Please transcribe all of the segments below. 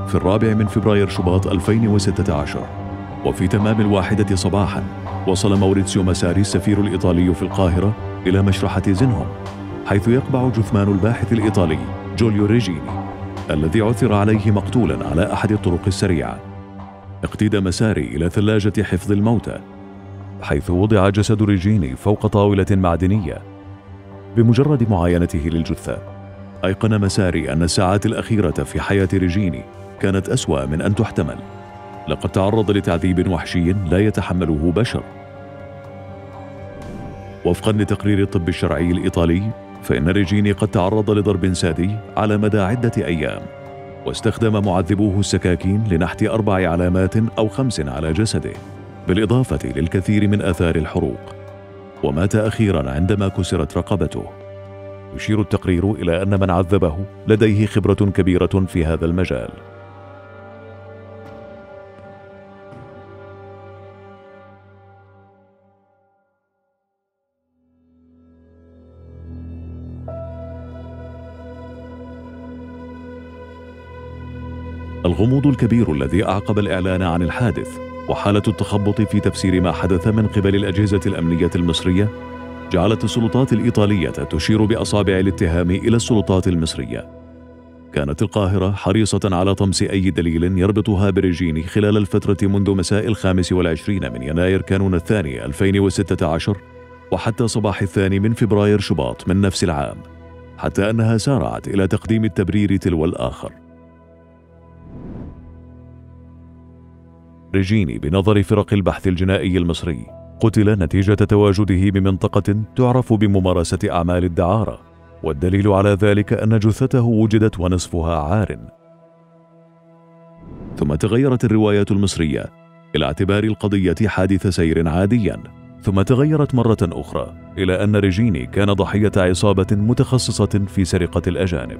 في 4 فبراير شباط 2016. وفي تمام 1 صباحا وصل موريتسيو مساري السفير الإيطالي في القاهرة إلى مشرحة زينهم، حيث يقبع جثمان الباحث الإيطالي جوليو ريجيني الذي عثر عليه مقتولا على أحد الطرق السريعة. اقتيد مساري إلى ثلاجة حفظ الموتى، حيث وضع جسد ريجيني فوق طاولة معدنية. بمجرد معاينته للجثة أيقن مساري أن الساعات الأخيرة في حياة ريجيني كانت أسوأ من أن تحتمل. لقد تعرض لتعذيب وحشي لا يتحمله بشر. وفقا لتقرير الطب الشرعي الإيطالي، فإن ريجيني قد تعرض لضرب سادي على مدى عدة أيام، واستخدم معذبوه السكاكين لنحت 4 علامات أو 5 على جسده، بالإضافة للكثير من آثار الحروق. ومات أخيرا عندما كسرت رقبته. يشير التقرير إلى أن من عذبه لديه خبرة كبيرة في هذا المجال. الغموض الكبير الذي أعقب الإعلان عن الحادث وحالة التخبط في تفسير ما حدث من قبل الأجهزة الأمنية المصرية جعلت السلطات الإيطالية تشير بأصابع الاتهام إلى السلطات المصرية. كانت القاهرة حريصة على طمس أي دليل يربطها بريجيني خلال الفترة منذ مساء 25 من يناير كانون الثاني 2016 وحتى صباح 2 فبراير شباط من نفس العام، حتى أنها سارعت إلى تقديم التبرير تلو الآخر. ريجيني بنظر فرق البحث الجنائي المصري قتل نتيجة تواجده بمنطقة تعرف بممارسة أعمال الدعارة، والدليل على ذلك أن جثته وجدت ونصفها عار. ثم تغيرت الروايات المصرية إلى اعتبار القضية حادث سير عاديا، ثم تغيرت مرة أخرى إلى أن ريجيني كان ضحية عصابة متخصصة في سرقة الأجانب.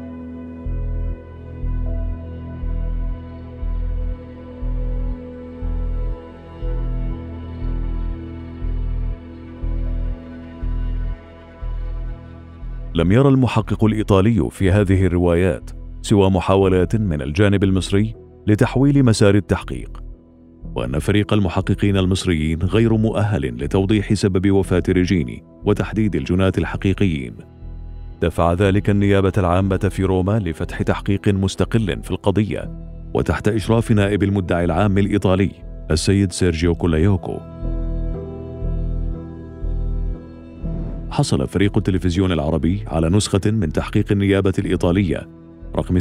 لم يرى المحقق الإيطالي في هذه الروايات سوى محاولات من الجانب المصري لتحويل مسار التحقيق، وأن فريق المحققين المصريين غير مؤهل لتوضيح سبب وفاة ريجيني وتحديد الجناة الحقيقيين. دفع ذلك النيابة العامة في روما لفتح تحقيق مستقل في القضية وتحت إشراف نائب المدعي العام الإيطالي السيد سيرجيو كولايوكو. حصل فريق التلفزيون العربي على نسخة من تحقيق النيابة الإيطالية رقم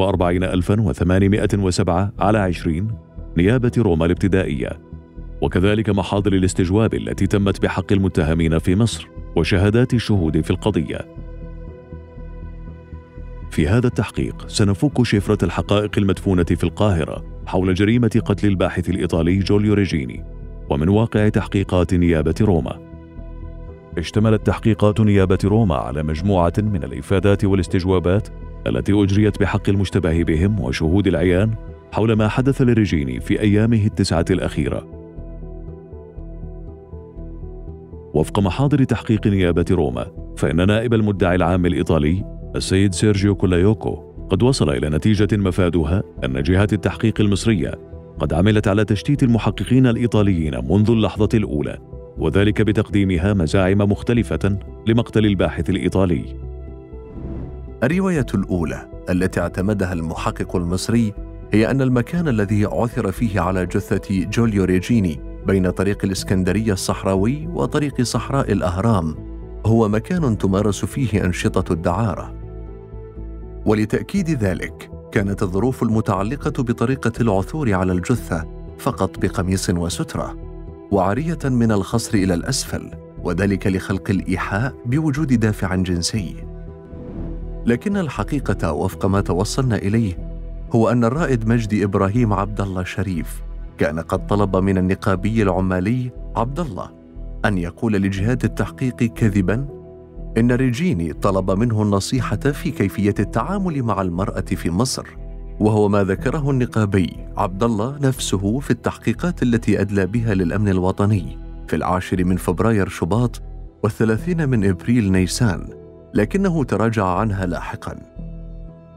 47807/20 نيابة روما الابتدائية، وكذلك محاضر الاستجواب التي تمت بحق المتهمين في مصر وشهادات الشهود في القضية. في هذا التحقيق سنفك شفرة الحقائق المدفونة في القاهرة حول جريمة قتل الباحث الإيطالي جوليو ريجيني ومن واقع تحقيقات نيابة روما. اشتملت تحقيقات نيابة روما على مجموعة من الإفادات والاستجوابات التي أجريت بحق المشتبه بهم وشهود العيان حول ما حدث لريجيني في أيامه 9 الأخيرة. وفق محاضر تحقيق نيابة روما، فإن نائب المدعي العام الإيطالي السيد سيرجيو كولايوكو قد وصل إلى نتيجة مفادها أن جهات التحقيق المصرية قد عملت على تشتيت المحققين الإيطاليين منذ اللحظة الأولى، وذلك بتقديمها مزاعم مختلفة لمقتل الباحث الإيطالي. الرواية الأولى التي اعتمدها المحقق المصري هي أن المكان الذي عثر فيه على جثة جوليو ريجيني بين طريق الإسكندرية الصحراوي وطريق صحراء الأهرام هو مكان تمارس فيه أنشطة الدعارة. ولتأكيد ذلك كانت الظروف المتعلقة بطريقة العثور على الجثة فقط بقميص وسترة وعارية من الخصر إلى الأسفل، وذلك لخلق الإيحاء بوجود دافع جنسي. لكن الحقيقة وفق ما توصلنا إليه هو أن الرائد مجدي إبراهيم عبد الله شريف كان قد طلب من النقابي العمالي عبد الله أن يقول لجهات التحقيق كذباً إن ريجيني طلب منه النصيحة في كيفية التعامل مع المرأة في مصر، وهو ما ذكره النقابي عبد الله نفسه في التحقيقات التي أدلى بها للأمن الوطني في 10 فبراير شباط و30 من إبريل نيسان، لكنه تراجع عنها لاحقاً.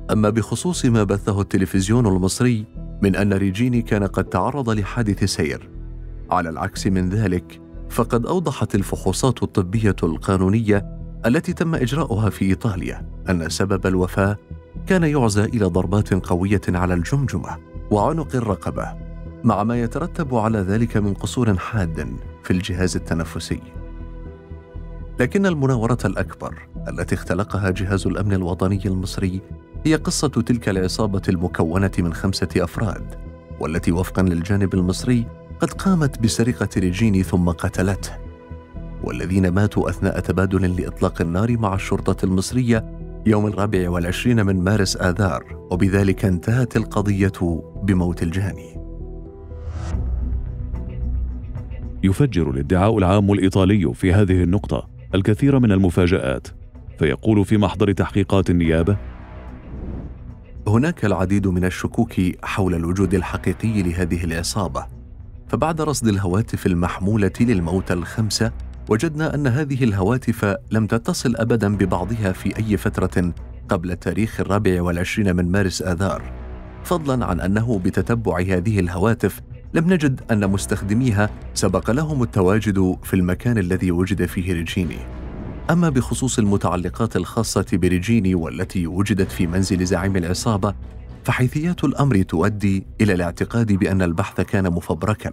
أما بخصوص ما بثه التلفزيون المصري من أن ريجيني كان قد تعرض لحادث سير، على العكس من ذلك فقد أوضحت الفحوصات الطبية القانونية التي تم إجراؤها في إيطاليا أن سبب الوفاة كان يعزى إلى ضربات قوية على الجمجمة وعنق الرقبة، مع ما يترتب على ذلك من قصور حاد في الجهاز التنفسي. لكن المناورة الأكبر التي اختلقها جهاز الأمن الوطني المصري هي قصة تلك العصابة المكونة من 5 أفراد، والتي وفقاً للجانب المصري قد قامت بسرقة ريجيني ثم قتلته، والذين ماتوا أثناء تبادل لإطلاق النار مع الشرطة المصرية يوم 24 من مارس آذار، وبذلك انتهت القضية بموت الجاني. يفجر الادعاء العام الإيطالي في هذه النقطة الكثير من المفاجآت، فيقول في محضر تحقيقات النيابة: هناك العديد من الشكوك حول الوجود الحقيقي لهذه العصابة، فبعد رصد الهواتف المحمولة للموتى ال5 وجدنا أن هذه الهواتف لم تتصل أبداً ببعضها في أي فترة قبل تاريخ 24 من مارس آذار، فضلاً عن أنه بتتبع هذه الهواتف لم نجد أن مستخدميها سبق لهم التواجد في المكان الذي وجد فيه ريجيني. أما بخصوص المتعلقات الخاصة بريجيني والتي وجدت في منزل زعيم العصابة، فحيثيات الأمر تؤدي إلى الاعتقاد بأن البحث كان مفبركاً.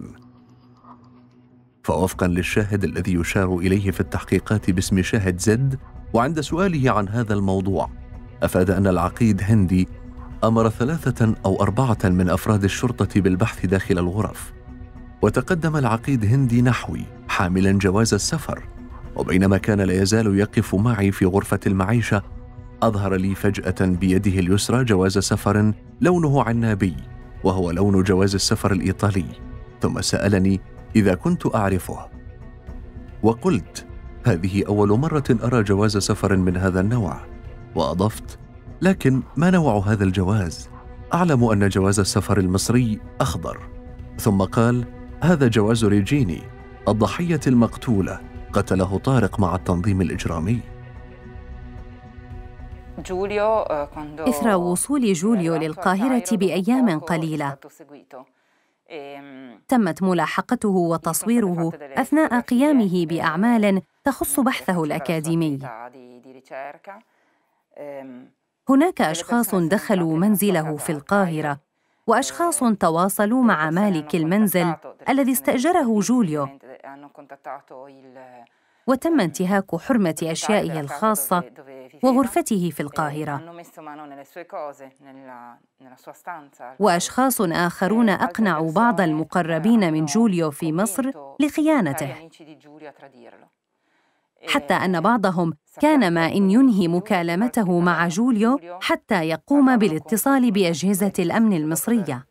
فوفقاً للشاهد الذي يشار إليه في التحقيقات باسم شاهد زد، وعند سؤاله عن هذا الموضوع أفاد أن العقيد هندي أمر 3 أو 4 من أفراد الشرطة بالبحث داخل الغرف، وتقدم العقيد هندي نحوي حاملاً جواز السفر، وبينما كان لا يزال يقف معي في غرفة المعيشة أظهر لي فجأة بيده اليسرى جواز سفر لونه عنابي وهو لون جواز السفر الإيطالي، ثم سألني إذا كنت أعرفه، وقلت هذه أول مرة أرى جواز سفر من هذا النوع، وأضفت لكن ما نوع هذا الجواز؟ أعلم أن جواز السفر المصري أخضر. ثم قال هذا جواز ريجيني الضحية المقتولة قتله طارق مع التنظيم الإجرامي. إثر وصول جوليو للقاهرة بأيام قليلة تمت ملاحقته وتصويره أثناء قيامه بأعمال تخص بحثه الأكاديمي. هناك أشخاص دخلوا منزله في القاهرة، وأشخاص تواصلوا مع مالك المنزل الذي استأجره جوليو، وتم انتهاك حرمة أشيائه الخاصة وغرفته في القاهرة. وأشخاص آخرون أقنعوا بعض المقربين من جوليو في مصر لخيانته، حتى أن بعضهم كان ما إن ينهي مكالمته مع جوليو حتى يقوم بالاتصال بأجهزة الأمن المصرية.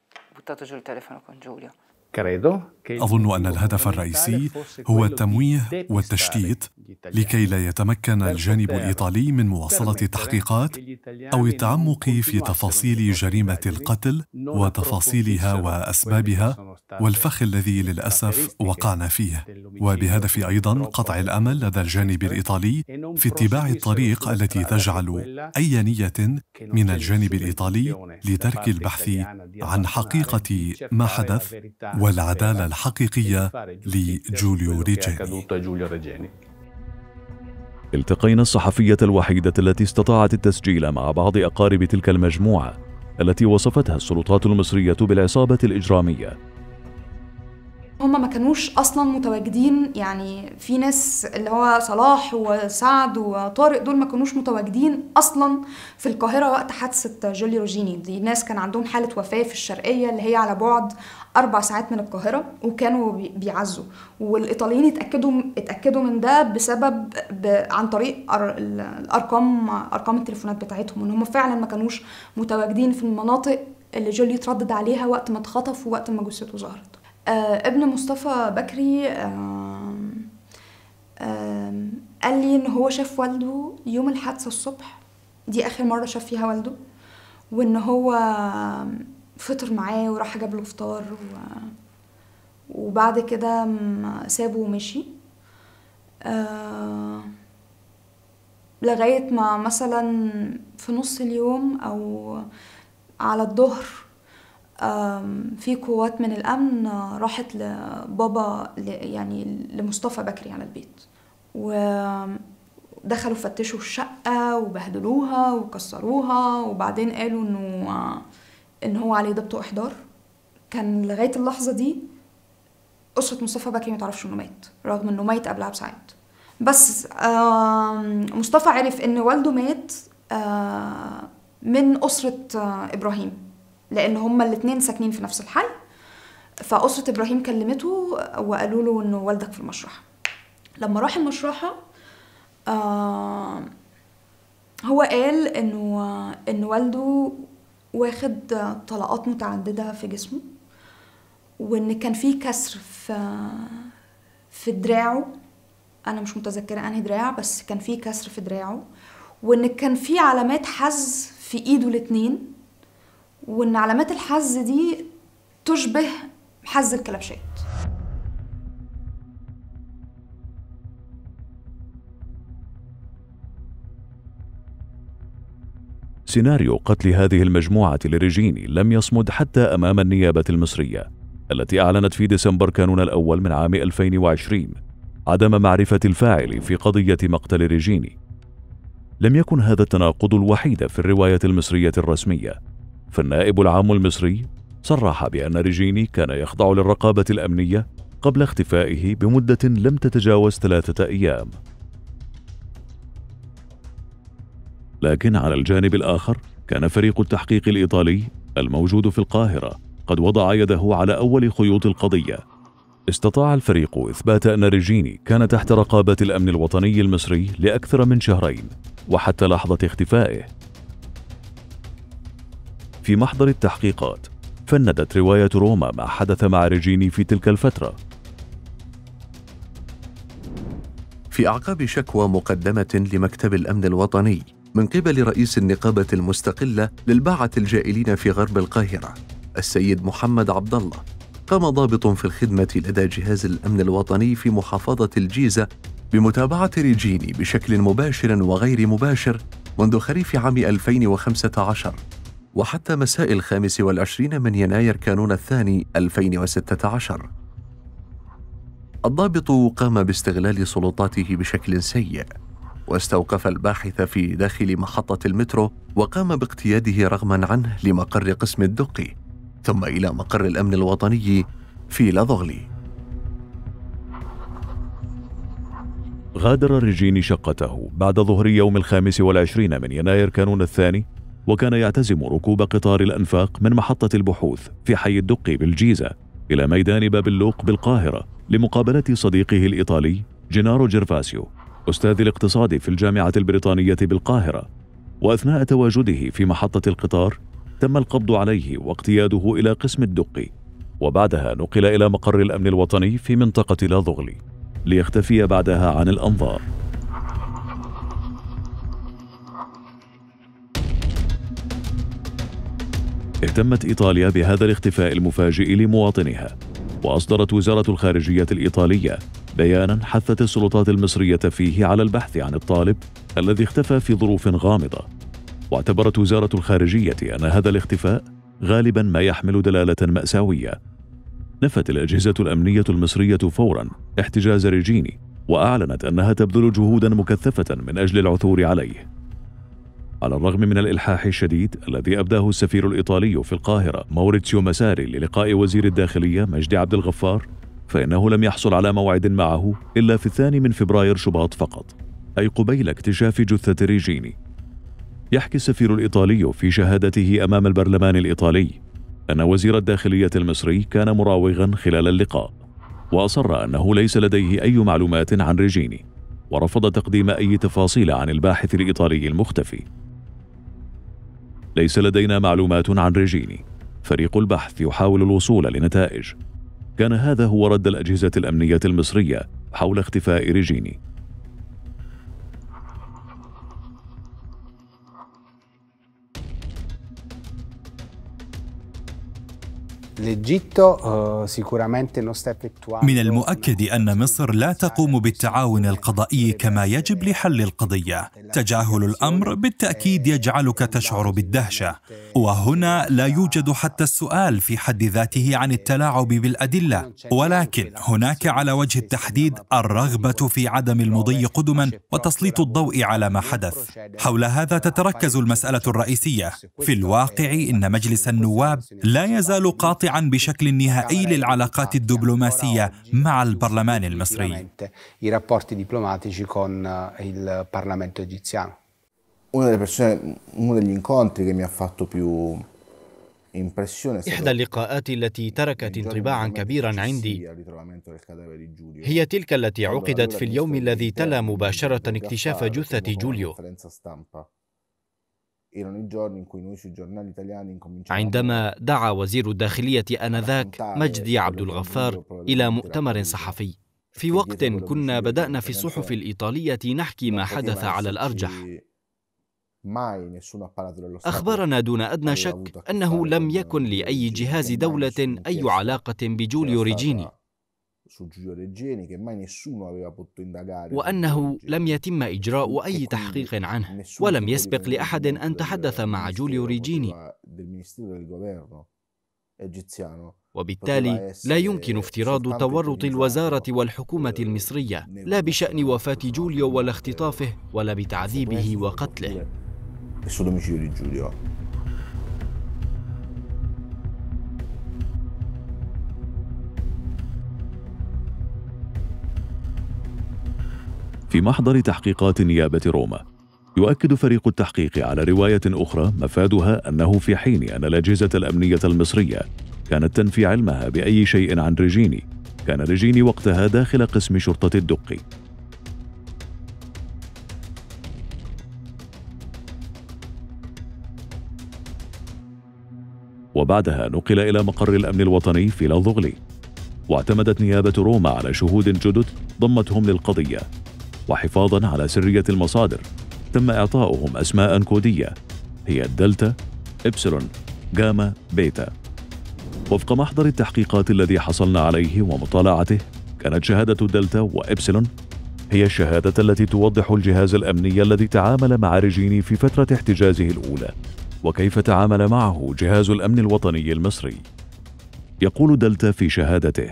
أظن أن الهدف الرئيسي هو التمويه والتشتيت لكي لا يتمكن الجانب الإيطالي من مواصلة التحقيقات أو التعمق في تفاصيل جريمة القتل وتفاصيلها وأسبابها والفخ الذي للأسف وقعنا فيه، وبهدف أيضا قطع الأمل لدى الجانب الإيطالي في اتباع الطريق التي تجعل أي نية من الجانب الإيطالي لترك البحث عن حقيقة ما حدث والعدالة الحقيقية لجوليو ريجيني. التقينا الصحفية الوحيدة التي استطاعت التسجيل مع بعض أقارب تلك المجموعة التي وصفتها السلطات المصرية بالعصابة الإجرامية. هم ما كانوش أصلاً متواجدين، يعني في ناس اللي هو صلاح وسعد وطارق دول ما كانوش متواجدين أصلاً في القاهرة وقت حادثة جوليو ريجيني. دي ناس كان عندهم حالة وفاة في الشرقية اللي هي على بعد 4 ساعات من القاهرة، وكانوا بيعزوا، والإيطاليين اتأكدوا من ده بسبب عن طريق أرقام التليفونات بتاعتهم، إن هم فعلاً ما كانوش متواجدين في المناطق اللي جوليو اتردد عليها وقت ما اتخطف ووقت ما جثته ظهرت. ابن مصطفى بكري قال لي ان هو شاف والده يوم الحادثه الصبح، دي اخر مره شاف فيها والده، وان هو فطر معاه وراح جاب له فطار وبعد كده سابه ومشي. لغاية ما مثلا في نص اليوم أو على الظهر في قوات من الأمن راحت لبابا يعني لمصطفى بكري على البيت، ودخلوا فتشوا الشقة وبهدلوها وكسروها، وبعدين قالوا إن هو عليه ضبط وإحضار. كان لغاية اللحظة دي أسرة مصطفى بكري ما تعرفش إنه مات، رغم إنه ميت قبلها بساعات. بس مصطفى عرف إن والده مات من أسرة إبراهيم، لأن هما الاتنين ساكنين في نفس الحي. فأسرة إبراهيم كلمته وقالوا له إنه والدك في المشرحة. لما راح المشرحة هو قال إنه والده واخد طلقات متعددة في جسمه، وإن كان فيه كسر في دراعه. أنا مش متذكرة أنهي دراع، بس كان فيه كسر في دراعه، وإن كان فيه علامات حز في إيده الاتنين، وإن علامات الحز دي تشبه حز الكلبشات. سيناريو قتل هذه المجموعة لريجيني لم يصمد حتى أمام النيابة المصرية، التي أعلنت في ديسمبر كانون الأول من عام 2020 عدم معرفة الفاعل في قضية مقتل ريجيني. لم يكن هذا التناقض الوحيد في الرواية المصرية الرسمية، فالنائب العام المصري صرح بأن ريجيني كان يخضع للرقابة الأمنية قبل اختفائه بمدة لم تتجاوز 3 أيام. لكن على الجانب الآخر كان فريق التحقيق الإيطالي الموجود في القاهرة قد وضع يده على أول خيوط القضية. استطاع الفريق إثبات أن ريجيني كان تحت رقابة الأمن الوطني المصري لأكثر من شهرين وحتى لحظة اختفائه. في محضر التحقيقات فندت رواية روما ما حدث مع ريجيني في تلك الفترة. في أعقاب شكوى مقدمة لمكتب الأمن الوطني من قبل رئيس النقابة المستقلة للباعة الجائلين في غرب القاهرة السيد محمد عبد الله، قام ضابط في الخدمة لدى جهاز الأمن الوطني في محافظة الجيزة بمتابعة ريجيني بشكل مباشر وغير مباشر منذ خريف عام 2015 وحتى مساء 25 من يناير كانون الثاني 2016. الضابط قام باستغلال سلطاته بشكل سيء، واستوقف الباحث في داخل محطة المترو وقام باقتياده رغما عنه لمقر قسم الدقي، ثم إلى مقر الأمن الوطني في لادوغلي. غادر ريجيني شقته بعد ظهر يوم 25 من يناير كانون الثاني، وكان يعتزم ركوب قطار الأنفاق من محطة البحوث في حي الدقي بالجيزة إلى ميدان باب اللوق بالقاهرة لمقابلة صديقه الإيطالي جينارو جيرفاسيو أستاذ الاقتصاد في الجامعة البريطانية بالقاهرة. وأثناء تواجده في محطة القطار تم القبض عليه واقتياده إلى قسم الدقي، وبعدها نقل إلى مقر الأمن الوطني في منطقة لادوغلي ليختفي بعدها عن الأنظار. اهتمت إيطاليا بهذا الاختفاء المفاجئ لمواطنها، وأصدرت وزارة الخارجية الإيطالية بيانا حثت السلطات المصرية فيه على البحث عن الطالب الذي اختفى في ظروف غامضة. واعتبرت وزارة الخارجية أن هذا الاختفاء غالبا ما يحمل دلالة مأساوية. نفت الأجهزة الأمنية المصرية فورا احتجاز ريجيني، وأعلنت أنها تبذل جهودا مكثفة من أجل العثور عليه. على الرغم من الإلحاح الشديد الذي أبداه السفير الإيطالي في القاهرة موريتسيو مساري للقاء وزير الداخلية مجدي عبد الغفار، فإنه لم يحصل على موعد معه إلا في 2 فبراير شباط فقط، أي قبيل اكتشاف جثة ريجيني. يحكي السفير الإيطالي في شهادته أمام البرلمان الإيطالي أن وزير الداخلية المصري كان مراوغا خلال اللقاء، وأصر أنه ليس لديه أي معلومات عن ريجيني، ورفض تقديم أي تفاصيل عن الباحث الإيطالي المختفي. ليس لدينا معلومات عن ريجيني، فريق البحث يحاول الوصول لنتائج. كان هذا هو رد الأجهزة الأمنية المصرية حول اختفاء ريجيني. من المؤكد أن مصر لا تقوم بالتعاون القضائي كما يجب لحل القضية. تجاهل الأمر بالتأكيد يجعلك تشعر بالدهشة، وهنا لا يوجد حتى السؤال في حد ذاته عن التلاعب بالأدلة، ولكن هناك على وجه التحديد الرغبة في عدم المضي قدما وتسليط الضوء على ما حدث. حول هذا تتركز المسألة الرئيسية. في الواقع إن مجلس النواب لا يزال قاطعا بشكل نهائي للعلاقات الدبلوماسية مع البرلمان المصري. إحدى اللقاءات التي تركت انطباعا كبيرا عندي هي تلك التي عقدت في اليوم الذي تلا مباشرة اكتشاف جثة جوليو، عندما دعا وزير الداخلية آنذاك مجدي عبد الغفار إلى مؤتمر صحفي، في وقت كنا بدأنا في الصحف الإيطالية نحكي ما حدث على الأرجح. أخبرنا دون أدنى شك أنه لم يكن لأي جهاز دولة أي علاقة بجوليو ريجيني، وأنه لم يتم إجراء أي تحقيق عنه، ولم يسبق لأحد أن تحدث مع جوليو ريجيني، وبالتالي لا يمكن افتراض تورط الوزارة والحكومة المصرية لا بشأن وفاة جوليو ولا اختطافه ولا بتعذيبه وقتله. في محضر تحقيقات نيابة روما، يؤكد فريق التحقيق على رواية أخرى مفادها أنه في حين أن الأجهزة الأمنية المصرية كانت تنفي علمها بأي شيء عن ريجيني، كان ريجيني وقتها داخل قسم شرطة الدقي. وبعدها نقل إلى مقر الأمن الوطني في لافوغلي، واعتمدت نيابة روما على شهود جدد ضمتهم للقضية، وحفاظا على سرية المصادر تم إعطاؤهم أسماء كودية هي الدلتا، إبسلون، جاما، بيتا. وفق محضر التحقيقات الذي حصلنا عليه ومطالعته، كانت شهادة دلتا وإبسلون هي الشهادة التي توضح الجهاز الأمني الذي تعامل مع ريجيني في فترة احتجازه الأولى، وكيف تعامل معه جهاز الأمن الوطني المصري. يقول دلتا في شهادته: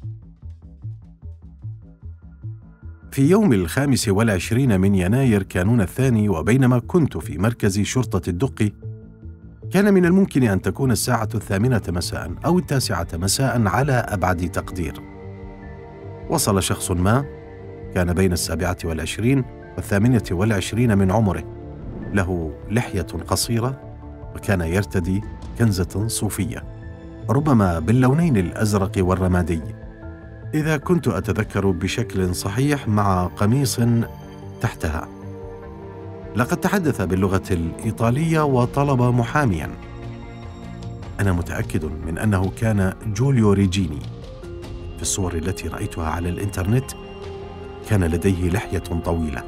في يوم 25 من يناير كانون الثاني، وبينما كنت في مركز شرطة الدقي، كان من الممكن أن تكون الساعة 8 مساء أو 9 مساء على أبعد تقدير. وصل شخص ما كان بين 27 و28 من عمره، له لحية قصيرة، وكان يرتدي كنزة صوفية ربما باللونين الأزرق والرمادي إذا كنت أتذكر بشكل صحيح، مع قميص تحتها. لقد تحدث باللغة الإيطالية وطلب محاميا. أنا متأكد من أنه كان جوليو ريجيني. في الصور التي رأيتها على الإنترنت كان لديه لحية طويلة.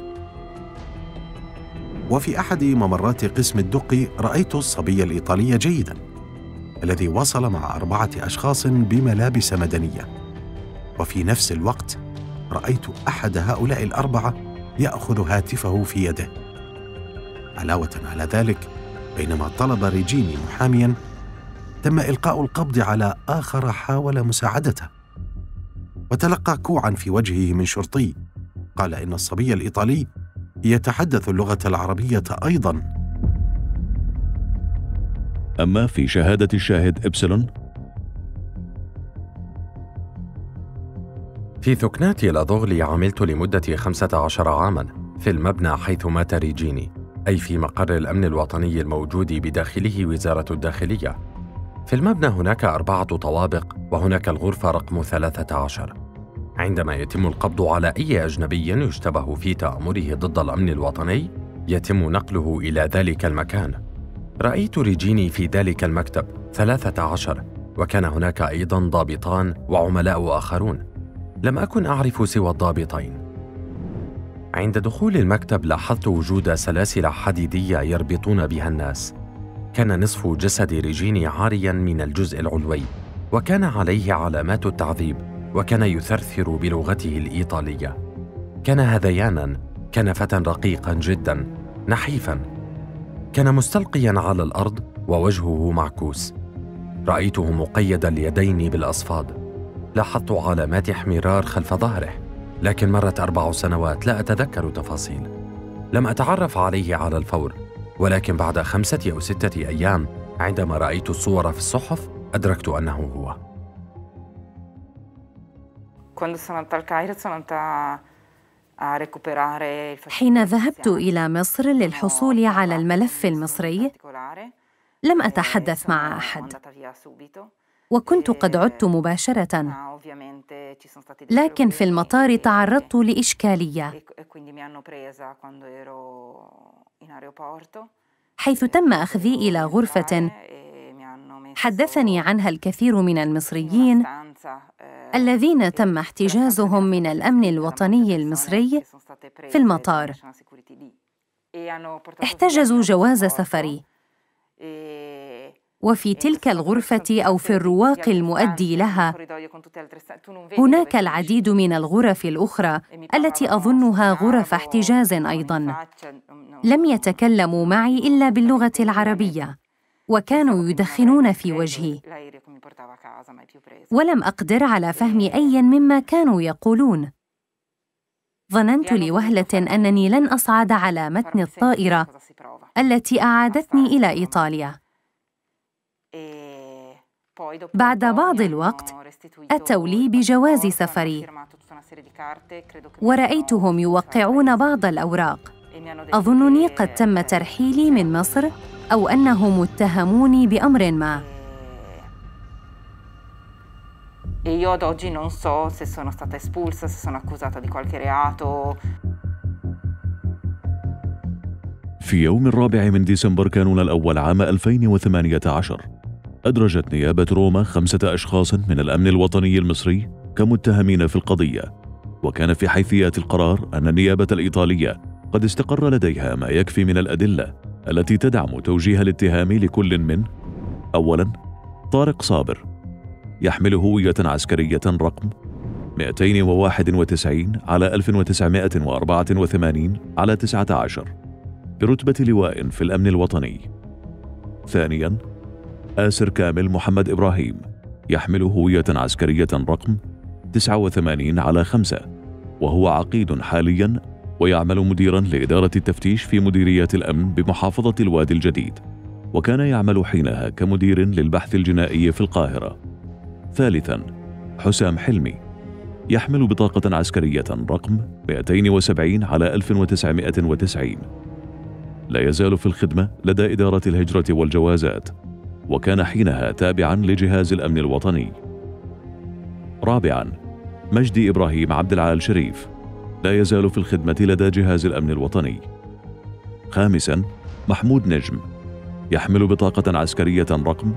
وفي أحد ممرات قسم الدقي رأيت الصبي الإيطالي جيدا الذي وصل مع 4 أشخاص بملابس مدنية، وفي نفس الوقت رأيت أحد هؤلاء ال4 يأخذ هاتفه في يده. علاوة على ذلك، بينما طلب ريجيني محاميا، تم إلقاء القبض على آخر حاول مساعدته، وتلقى كوعا في وجهه من شرطي قال إن الصبي الإيطالي يتحدث اللغة العربية أيضا. أما في شهادة الشاهد إبسلون: في ثكنات لافوغلي عملت لمدة 15 عاماً في المبنى حيث مات ريجيني، أي في مقر الأمن الوطني الموجود بداخله وزارة الداخلية. في المبنى هناك 4 طوابق، وهناك الغرفة رقم 13. عندما يتم القبض على أي أجنبي يشتبه في تآمره ضد الأمن الوطني، يتم نقله إلى ذلك المكان. رأيت ريجيني في ذلك المكتب 13، وكان هناك أيضاً ضابطان وعملاء آخرون. لم أكن أعرف سوى الضابطين. عند دخول المكتب لاحظت وجود سلاسل حديدية يربطون بها الناس. كان نصف جسد ريجيني عارياً من الجزء العلوي، وكان عليه علامات التعذيب، وكان يثرثر بلغته الإيطالية. كان هذيانا، كان فتى رقيقا جدا، نحيفا، كان مستلقيا على الأرض ووجهه معكوس. رأيته مقيد اليدين بالأصفاد. لاحظت علامات احمرار خلف ظهره، لكن مرت 4 سنوات لا أتذكر تفاصيل. لم أتعرف عليه على الفور، ولكن بعد 5 أو 6 أيام عندما رأيت الصور في الصحف أدركت أنه هو. حين ذهبت إلى مصر للحصول على الملف المصري لم أتحدث مع أحد، وكنت قد عدت مباشرة، لكن في المطار تعرضت لإشكالية، حيث تم أخذي إلى غرفة حدثني عنها الكثير من المصريين الذين تم احتجازهم من الأمن الوطني المصري في المطار. احتجزوا جواز سفري، وفي تلك الغرفة أو في الرواق المؤدي لها هناك العديد من الغرف الأخرى التي أظنها غرف احتجاز أيضاً. لم يتكلموا معي إلا باللغة العربية، وكانوا يدخنون في وجهي، ولم أقدر على فهم أي مما كانوا يقولون. ظننت لوهلة أنني لن أصعد على متن الطائرة التي أعادتني إلى إيطاليا. بعد بعض الوقت أتوا لي بجواز سفري، ورأيتهم يوقعون بعض الأوراق. أظنني قد تم ترحيلي من مصر أو أنهم اتهموني بأمر ما. في يوم 4 من ديسمبر كانون الأول عام 2018 أدرجت نيابة روما 5 أشخاص من الأمن الوطني المصري كمتهمين في القضية. وكان في حيثيات القرار أن النيابة الإيطالية قد استقر لديها ما يكفي من الأدلة التي تدعم توجيه الاتهام لكل من: أولاً، طارق صابر يحمل هوية عسكرية رقم 291 على 1984 على 19 برتبة لواء في الأمن الوطني. ثانياً، آسر كامل محمد إبراهيم يحمل هوية عسكرية رقم 89 على 5 وهو عقيد حالياً ويعمل مديراً لإدارة التفتيش في مديرية الأمن بمحافظة الوادي الجديد، وكان يعمل حينها كمدير للبحث الجنائي في القاهرة. ثالثاً، حسام حلمي يحمل بطاقة عسكرية رقم 270 على 1990، لا يزال في الخدمة لدى إدارة الهجرة والجوازات، وكان حينها تابعاً لجهاز الأمن الوطني. رابعاً، مجدي إبراهيم عبد العال شريف لا يزال في الخدمة لدى جهاز الأمن الوطني. خامساً، محمود نجم يحمل بطاقة عسكرية رقم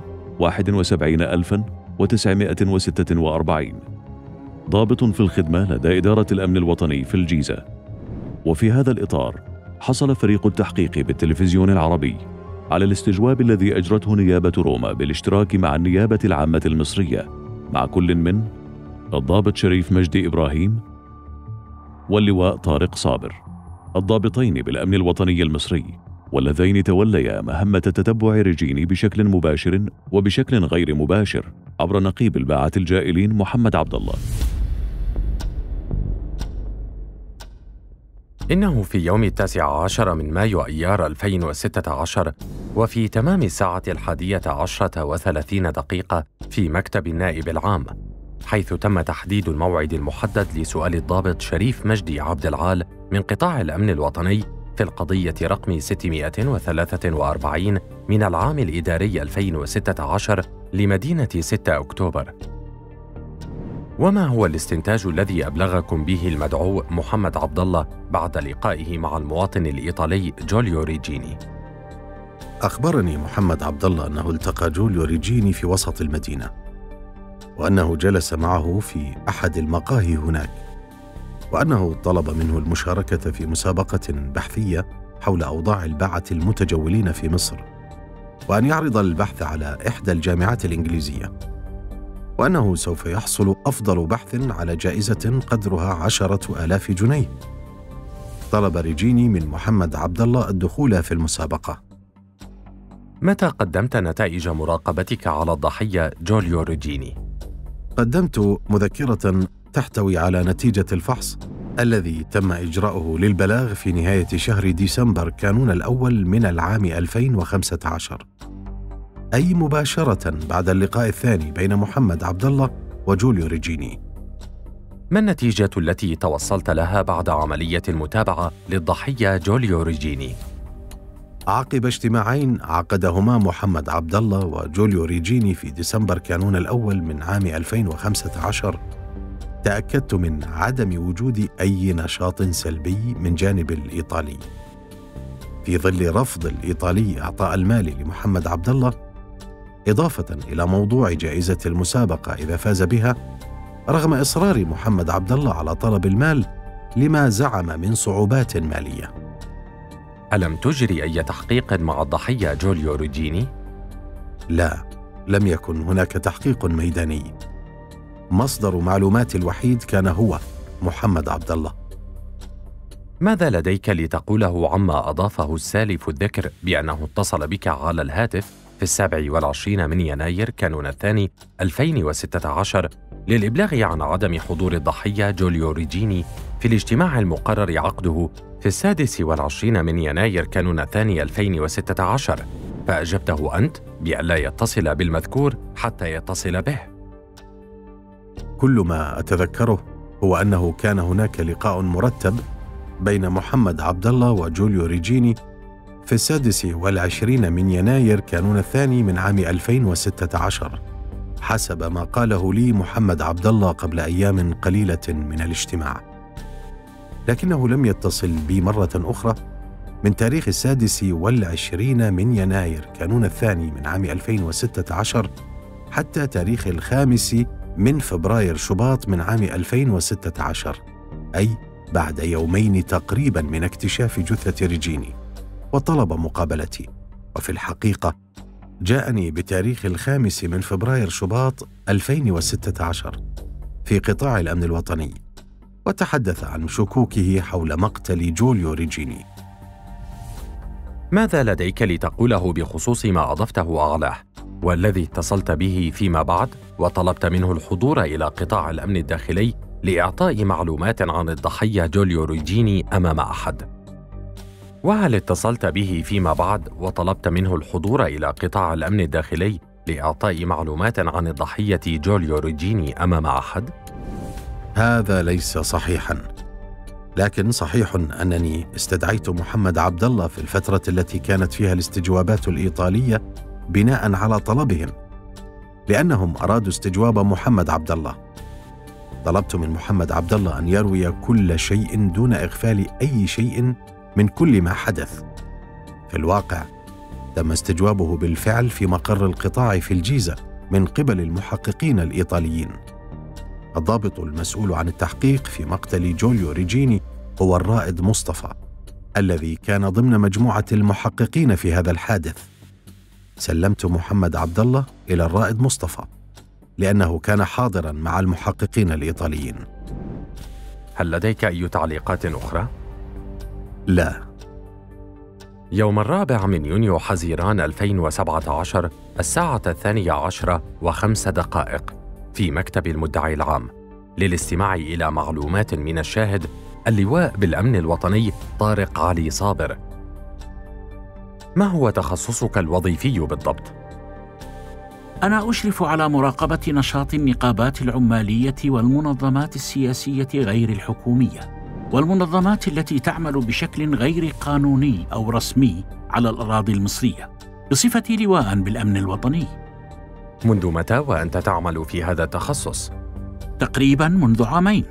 71946، ضابط في الخدمة لدى إدارة الأمن الوطني في الجيزة. وفي هذا الإطار حصل فريق التحقيق بالتلفزيون العربي على الاستجواب الذي أجرته نيابة روما بالاشتراك مع النيابة العامة المصرية مع كل من الضابط شريف مجدي إبراهيم واللواء طارق صابر، الضابطين بالأمن الوطني المصري، واللذين توليا مهمة تتبع ريجيني بشكل مباشر وبشكل غير مباشر عبر نقيب الباعة الجائلين محمد عبد الله. إنه في يوم 19 من مايو أيار 2016 وفي تمام الساعة 11:30 في مكتب النائب العام، حيث تم تحديد الموعد المحدد لسؤال الضابط شريف مجدي عبد العال من قطاع الأمن الوطني في القضية رقم 643 من العام الإداري 2016 لمدينة 6 أكتوبر. وما هو الاستنتاج الذي أبلغكم به المدعو محمد عبد الله بعد لقائه مع المواطن الإيطالي جوليو ريجيني؟ أخبرني محمد عبد الله أنه التقى جوليو ريجيني في وسط المدينة، وأنه جلس معه في أحد المقاهي هناك، وأنه طلب منه المشاركة في مسابقة بحثية حول أوضاع الباعة المتجولين في مصر، وأن يعرض البحث على إحدى الجامعات الإنجليزية. وأنه سوف يحصل أفضل بحث على جائزة قدرها 10,000 جنيه. طلب ريجيني من محمد عبد الله الدخول في المسابقة. متى قدمت نتائج مراقبتك على الضحية جوليو ريجيني؟ قدمت مذكرة تحتوي على نتيجة الفحص الذي تم إجراؤه للبلاغ في نهاية شهر ديسمبر كانون الأول من العام 2015، أي مباشرة بعد اللقاء الثاني بين محمد عبد الله وجوليو ريجيني. ما النتيجة التي توصلت لها بعد عملية المتابعة للضحية جوليو ريجيني؟ عقب اجتماعين عقدهما محمد عبد الله وجوليو ريجيني في ديسمبر كانون الأول من عام 2015، تأكدت من عدم وجود أي نشاط سلبي من جانب الإيطالي. في ظل رفض الإيطالي إعطاء المال لمحمد عبد الله، إضافة إلى موضوع جائزة المسابقة إذا فاز بها، رغم إصرار محمد عبد الله على طلب المال لما زعم من صعوبات مالية. ألم تجري أي تحقيق مع الضحية جوليو ريجيني؟ لا، لم يكن هناك تحقيق ميداني. مصدر معلومات الوحيد كان هو محمد عبد الله. ماذا لديك لتقوله عما أضافه السالف الذكر بأنه اتصل بك على الهاتف في 27 من يناير كانون الثاني 2016 للإبلاغ عن عدم حضور الضحية جوليو ريجيني في الاجتماع المقرر عقده في 26 من يناير كانون الثاني 2016، فأجبته أنت بألا يتصل بالمذكور حتى يتصل به؟ كل ما أتذكره هو أنه كان هناك لقاء مرتب بين محمد عبد الله وجوليو ريجيني في 26 من يناير كانون الثاني من عام 2016 حسب ما قاله لي محمد عبد الله قبل أيام قليلة من الاجتماع، لكنه لم يتصل بي مرة أخرى من تاريخ 26 من يناير كانون الثاني من عام 2016 حتى تاريخ 5 من فبراير شباط من عام 2016، أي بعد يومين تقريبا من اكتشاف جثة ريجيني، وطلب مقابلتي. وفي الحقيقة جاءني بتاريخ 5 من فبراير شباط 2016 في قطاع الأمن الوطني، وتحدث عن شكوكه حول مقتل جوليو ريجيني. ماذا لديك لتقوله بخصوص ما أضفته أعلاه والذي اتصلت به فيما بعد وطلبت منه الحضور إلى قطاع الأمن الداخلي لإعطاء معلومات عن الضحية جوليو ريجيني أمام أحد؟ وهل اتصلت به فيما بعد وطلبت منه الحضور إلى قطاع الأمن الداخلي لإعطاء معلومات عن الضحية جوليو ريجيني أمام أحد؟ هذا ليس صحيحاً، لكن صحيح أنني استدعيت محمد عبد الله في الفترة التي كانت فيها الاستجوابات الإيطالية بناء على طلبهم، لأنهم أرادوا استجواب محمد عبد الله. طلبت من محمد عبد الله أن يروي كل شيء دون إغفال أي شيء من كل ما حدث. في الواقع تم استجوابه بالفعل في مقر القطاع في الجيزة من قبل المحققين الإيطاليين. الضابط المسؤول عن التحقيق في مقتل جوليو ريجيني هو الرائد مصطفى، الذي كان ضمن مجموعة المحققين في هذا الحادث. سلمت محمد عبد الله إلى الرائد مصطفى لأنه كان حاضراً مع المحققين الإيطاليين. هل لديك أي تعليقات أخرى؟ لا. يوم 4 من يونيو حزيران 2017 الساعة 12:05 في مكتب المدعي العام للاستماع إلى معلومات من الشاهد اللواء بالأمن الوطني طارق علي صابر. ما هو تخصصك الوظيفي بالضبط؟ أنا أشرف على مراقبة نشاط النقابات العمالية والمنظمات السياسية غير الحكومية والمنظمات التي تعمل بشكل غير قانوني أو رسمي على الأراضي المصرية بصفتي لواء بالأمن الوطني. منذ متى وأنت تعمل في هذا التخصص؟ تقريباً منذ عامين.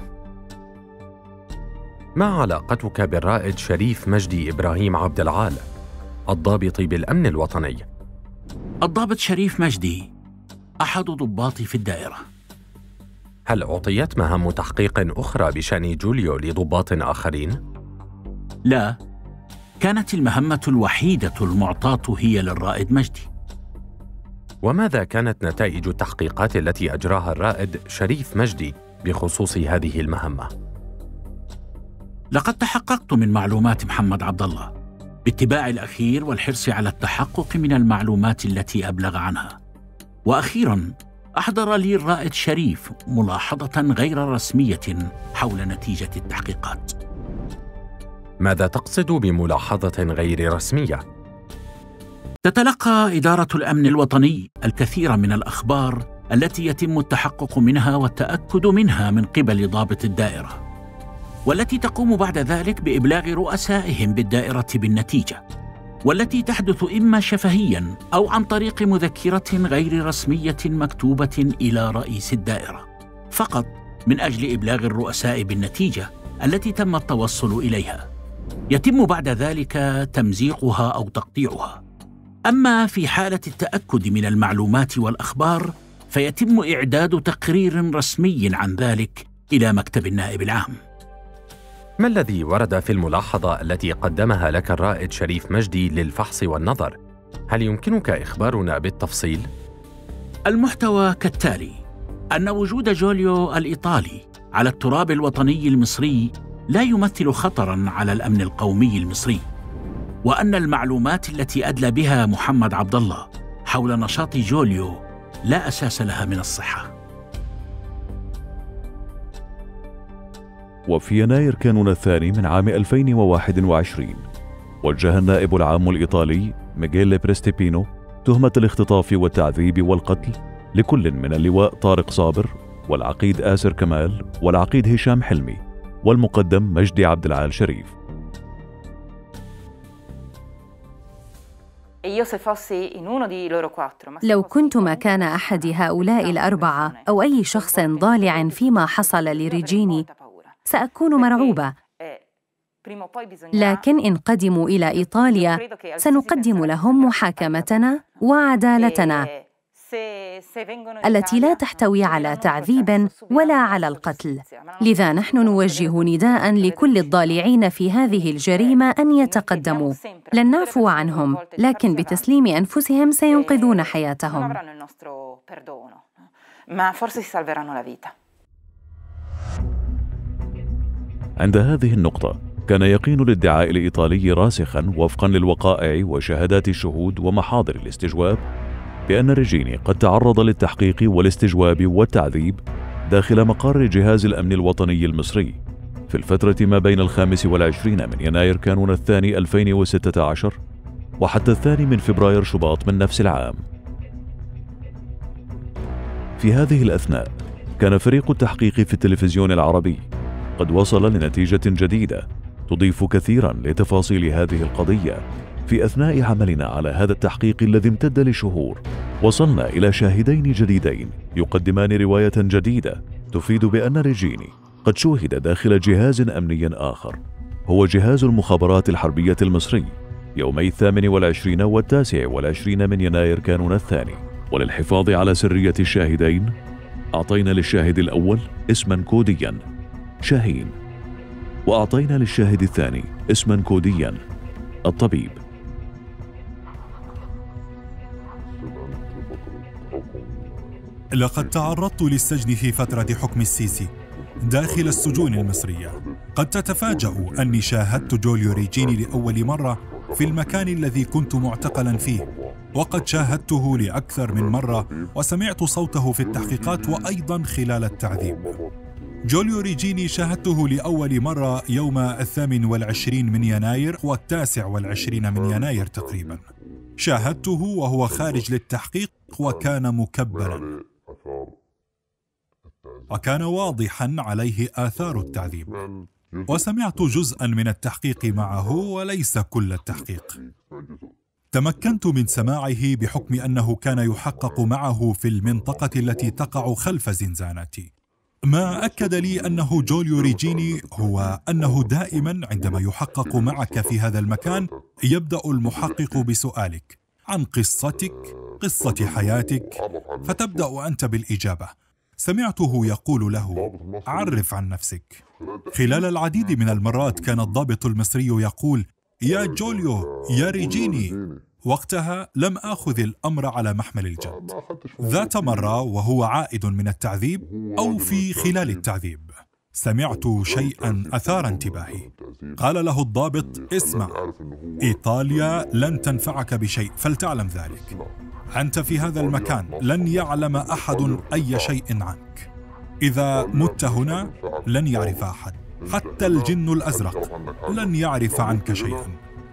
ما علاقتك بالرائد شريف مجدي إبراهيم عبد العال الضابط بالأمن الوطني؟ الضابط شريف مجدي أحد ضباطي في الدائرة. هل أعطيت مهام تحقيق أخرى بشأن جوليو لضباط آخرين؟ لا، كانت المهمة الوحيدة المعطاة هي للرائد مجدي. وماذا كانت نتائج التحقيقات التي أجراها الرائد شريف مجدي بخصوص هذه المهمة؟ لقد تحققت من معلومات محمد عبد الله باتباع الأخير والحرص على التحقق من المعلومات التي أبلغ عنها. وأخيراً أحضر لي الرائد شريف ملاحظة غير رسمية حول نتيجة التحقيقات. ماذا تقصد بملاحظة غير رسمية؟ تتلقى إدارة الأمن الوطني الكثير من الأخبار التي يتم التحقق منها والتأكد منها من قبل ضابط الدائرة، والتي تقوم بعد ذلك بإبلاغ رؤسائهم بالدائرة بالنتيجة، والتي تحدث إما شفهياً أو عن طريق مذكرة غير رسمية مكتوبة إلى رئيس الدائرة فقط من أجل إبلاغ الرؤساء بالنتيجة التي تم التوصل إليها. يتم بعد ذلك تمزيقها أو تقطيعها. أما في حالة التأكد من المعلومات والأخبار فيتم إعداد تقرير رسمي عن ذلك إلى مكتب النائب العام. ما الذي ورد في الملاحظة التي قدمها لك الرائد شريف مجدي للفحص والنظر؟ هل يمكنك إخبارنا بالتفصيل؟ المحتوى كالتالي: أن وجود جوليو الإيطالي على التراب الوطني المصري لا يمثل خطراً على الأمن القومي المصري، وأن المعلومات التي أدلى بها محمد عبد الله حول نشاط جوليو لا أساس لها من الصحة. وفي يناير كانون الثاني من عام 2021 وجه النائب العام الإيطالي ميغيل بريستيبينو تهمة الاختطاف والتعذيب والقتل لكل من اللواء طارق صابر والعقيد آسر كمال والعقيد هشام حلمي والمقدم مجدي عبد العال شريف. لو كنت مكان أحد هؤلاء الأربعة أو أي شخص ضالع فيما حصل لريجيني سأكون مرعوبة، لكن إن قدموا إلى إيطاليا سنقدم لهم محاكمتنا وعدالتنا التي لا تحتوي على تعذيب ولا على القتل. لذا نحن نوجه نداء لكل الضالعين في هذه الجريمة أن يتقدموا. لن نعفو عنهم، لكن بتسليم أنفسهم سينقذون حياتهم. عند هذه النقطة كان يقين الادعاء الإيطالي راسخاً وفقاً للوقائع وشهادات الشهود ومحاضر الاستجواب بأن ريجيني قد تعرض للتحقيق والاستجواب والتعذيب داخل مقر جهاز الأمن الوطني المصري في الفترة ما بين 25 من يناير كانون الثاني 2016 وحتى 2 فبراير شباط من نفس العام. في هذه الأثناء كان فريق التحقيق في التلفزيون العربي قد وصل لنتيجة جديدة تضيف كثيراً لتفاصيل هذه القضية. في أثناء عملنا على هذا التحقيق الذي امتد لشهور وصلنا إلى شاهدين جديدين يقدمان رواية جديدة تفيد بأن ريجيني قد شوهد داخل جهاز أمني آخر هو جهاز المخابرات الحربية المصري يومي 28 و 29 من يناير كانون الثاني. وللحفاظ على سرية الشاهدين أعطينا للشاهد الأول اسماً كودياً شاهين، وأعطينا للشاهد الثاني اسماً كودياً الطبيب. لقد تعرضت للسجن في فترة حكم السيسي داخل السجون المصرية. قد تتفاجأ أني شاهدت جوليو ريجيني لأول مرة في المكان الذي كنت معتقلاً فيه، وقد شاهدته لأكثر من مرة وسمعت صوته في التحقيقات وأيضاً خلال التعذيب. جوليو ريجيني شاهدته لأول مرة يوم 28 من يناير و29 من يناير تقريباً. شاهدته وهو خارج للتحقيق وكان مكبلاً وكان واضحاً عليه آثار التعذيب، وسمعت جزءاً من التحقيق معه وليس كل التحقيق. تمكنت من سماعه بحكم أنه كان يحقق معه في المنطقة التي تقع خلف زنزانتي. ما أكد لي أنه جوليو ريجيني هو أنه دائما عندما يحقق معك في هذا المكان يبدأ المحقق بسؤالك عن قصتك، قصة حياتك، فتبدأ أنت بالإجابة. سمعته يقول له: عرف عن نفسك. خلال العديد من المرات كان الضابط المصري يقول: يا جوليو، يا ريجيني، وقتها لم آخذ الأمر على محمل الجد. ذات مرة وهو عائد من التعذيب أو في خلال التعذيب سمعت شيئا أثار انتباهي. قال له الضابط: اسمع، إيطاليا لن تنفعك بشيء فلتعلم ذلك. أنت في هذا المكان لن يعلم أحد أي شيء عنك. إذا مت هنا لن يعرف أحد، حتى الجن الأزرق لن يعرف عنك شيئا.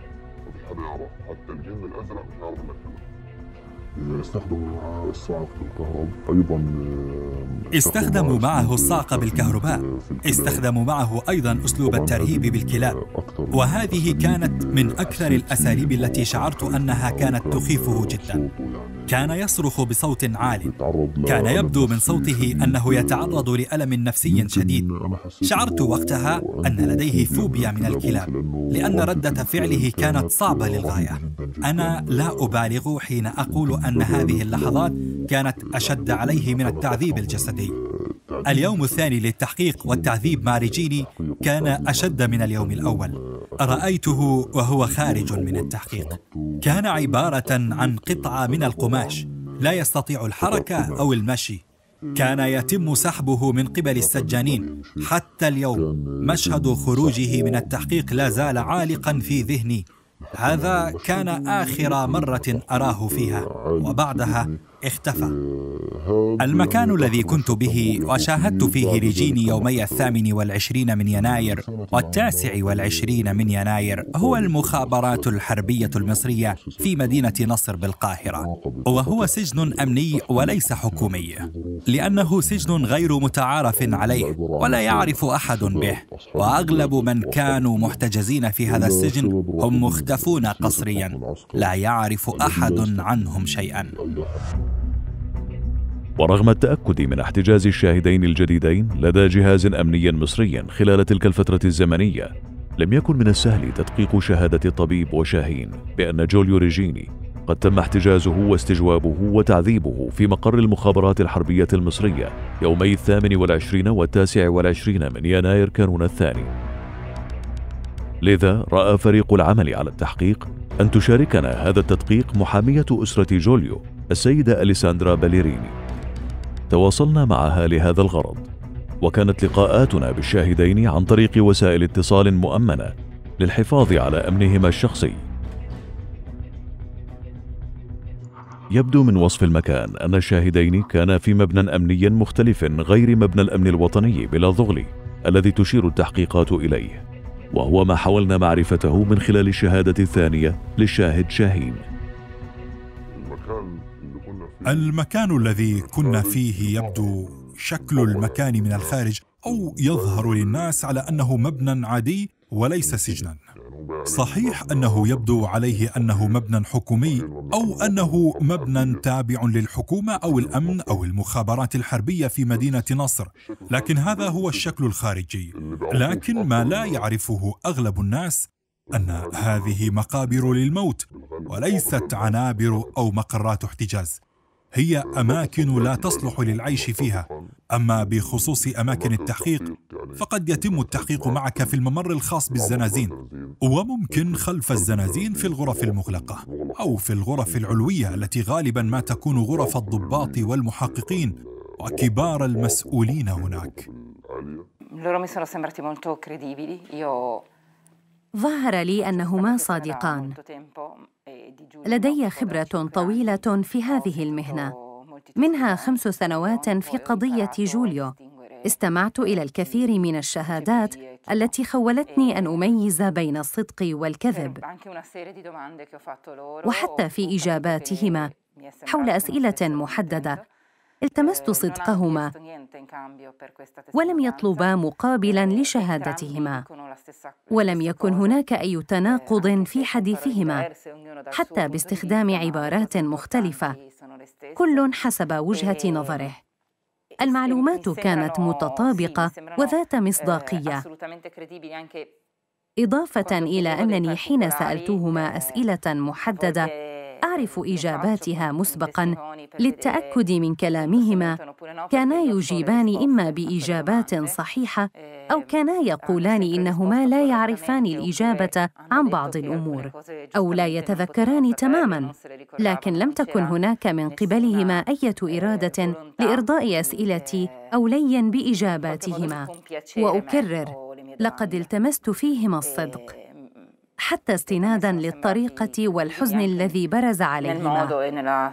استخدموا معه الصعق بالكهرباء، استخدموا معه أيضا أسلوب الترهيب بالكلاب، وهذه كانت من أكثر الأساليب التي شعرت أنها كانت تخيفه جدا. كان يصرخ بصوت عال، كان يبدو من صوته أنه يتعرض لألم نفسي شديد. شعرت وقتها أن لديه فوبيا من الكلاب، لأن ردة فعله كانت صعبة للغاية. أنا لا أبالغ حين أقول أن هذه اللحظات كانت أشد عليه من التعذيب الجسدي. اليوم الثاني للتحقيق والتعذيب مع ريجيني كان أشد من اليوم الأول. رأيته وهو خارج من التحقيق، كان عبارة عن قطعة من القماش لا يستطيع الحركة أو المشي. كان يتم سحبه من قبل السجانين. حتى اليوم مشهد خروجه من التحقيق لا زال عالقا في ذهني. هذا كان آخر مرة أراه فيها، وبعدها اختفى. المكان الذي كنت به وشاهدت فيه ريجيني يومي 28 من يناير و29 من يناير هو المخابرات الحربية المصرية في مدينة نصر بالقاهرة، وهو سجن أمني وليس حكومي، لأنه سجن غير متعارف عليه ولا يعرف أحد به، وأغلب من كانوا محتجزين في هذا السجن هم مختفون قسريا، لا يعرف أحد عنهم شيئا. ورغم التأكد من احتجاز الشاهدين الجديدين لدى جهاز أمني مصري خلال تلك الفترة الزمنية، لم يكن من السهل تدقيق شهادة الطبيب وشاهين بأن جوليو ريجيني قد تم احتجازه واستجوابه وتعذيبه في مقر المخابرات الحربية المصرية يومي 28 و29 من يناير كانون الثاني. لذا رأى فريق العمل على التحقيق أن تشاركنا هذا التدقيق محامية أسرة جوليو السيدة أليساندرا باليريني. تواصلنا معها لهذا الغرض، وكانت لقاءاتنا بالشاهدين عن طريق وسائل اتصال مؤمنة للحفاظ على أمنهما الشخصي. يبدو من وصف المكان أن الشاهدين كانا في مبنى أمني مختلف غير مبنى الأمن الوطني بلا ضغلي الذي تشير التحقيقات إليه، وهو ما حاولنا معرفته من خلال الشهادة الثانية للشاهد شاهين. المكان الذي كنا فيه يبدو شكل المكان من الخارج، أو يظهر للناس على أنه مبنى عادي وليس سجنا. صحيح أنه يبدو عليه أنه مبنى حكومي أو أنه مبنى تابع للحكومة أو الأمن أو المخابرات الحربية في مدينة نصر، لكن هذا هو الشكل الخارجي. لكن ما لا يعرفه أغلب الناس أن هذه مقابر للموت وليست عنابر أو مقرات احتجاز، هي أماكن لا تصلح للعيش فيها. أما بخصوص أماكن التحقيق فقد يتم التحقيق معك في الممر الخاص بالزنازين، وممكن خلف الزنازين في الغرف المغلقة أو في الغرف العلوية التي غالبا ما تكون غرف الضباط والمحققين وكبار المسؤولين هناك. ظهر لي أنهما صادقان. لدي خبرة طويلة في هذه المهنة، منها 5 سنوات في قضية جوليو. استمعت إلى الكثير من الشهادات التي خولتني أن أميز بين الصدق والكذب، وحتى في إجاباتهما حول أسئلة محددة التمست صدقهما، ولم يطلبا مقابلاً لشهادتهما، ولم يكن هناك أي تناقض في حديثهما، حتى باستخدام عبارات مختلفة، كل حسب وجهة نظره. المعلومات كانت متطابقة وذات مصداقية، إضافة إلى أنني حين سألتهما أسئلة محددة أعرف إجاباتها مسبقاً للتأكد من كلامهما، كانا يجيبان إما بإجابات صحيحة أو كانا يقولان إنهما لا يعرفان الإجابة عن بعض الأمور أو لا يتذكران تماماً، لكن لم تكن هناك من قبلهما أي إرادة لإرضاء أسئلتي أو لين بإجاباتهما. وأكرر، لقد التمست فيهما الصدق، حتى استناداً للطريقة والحزن الذي برز عليهما.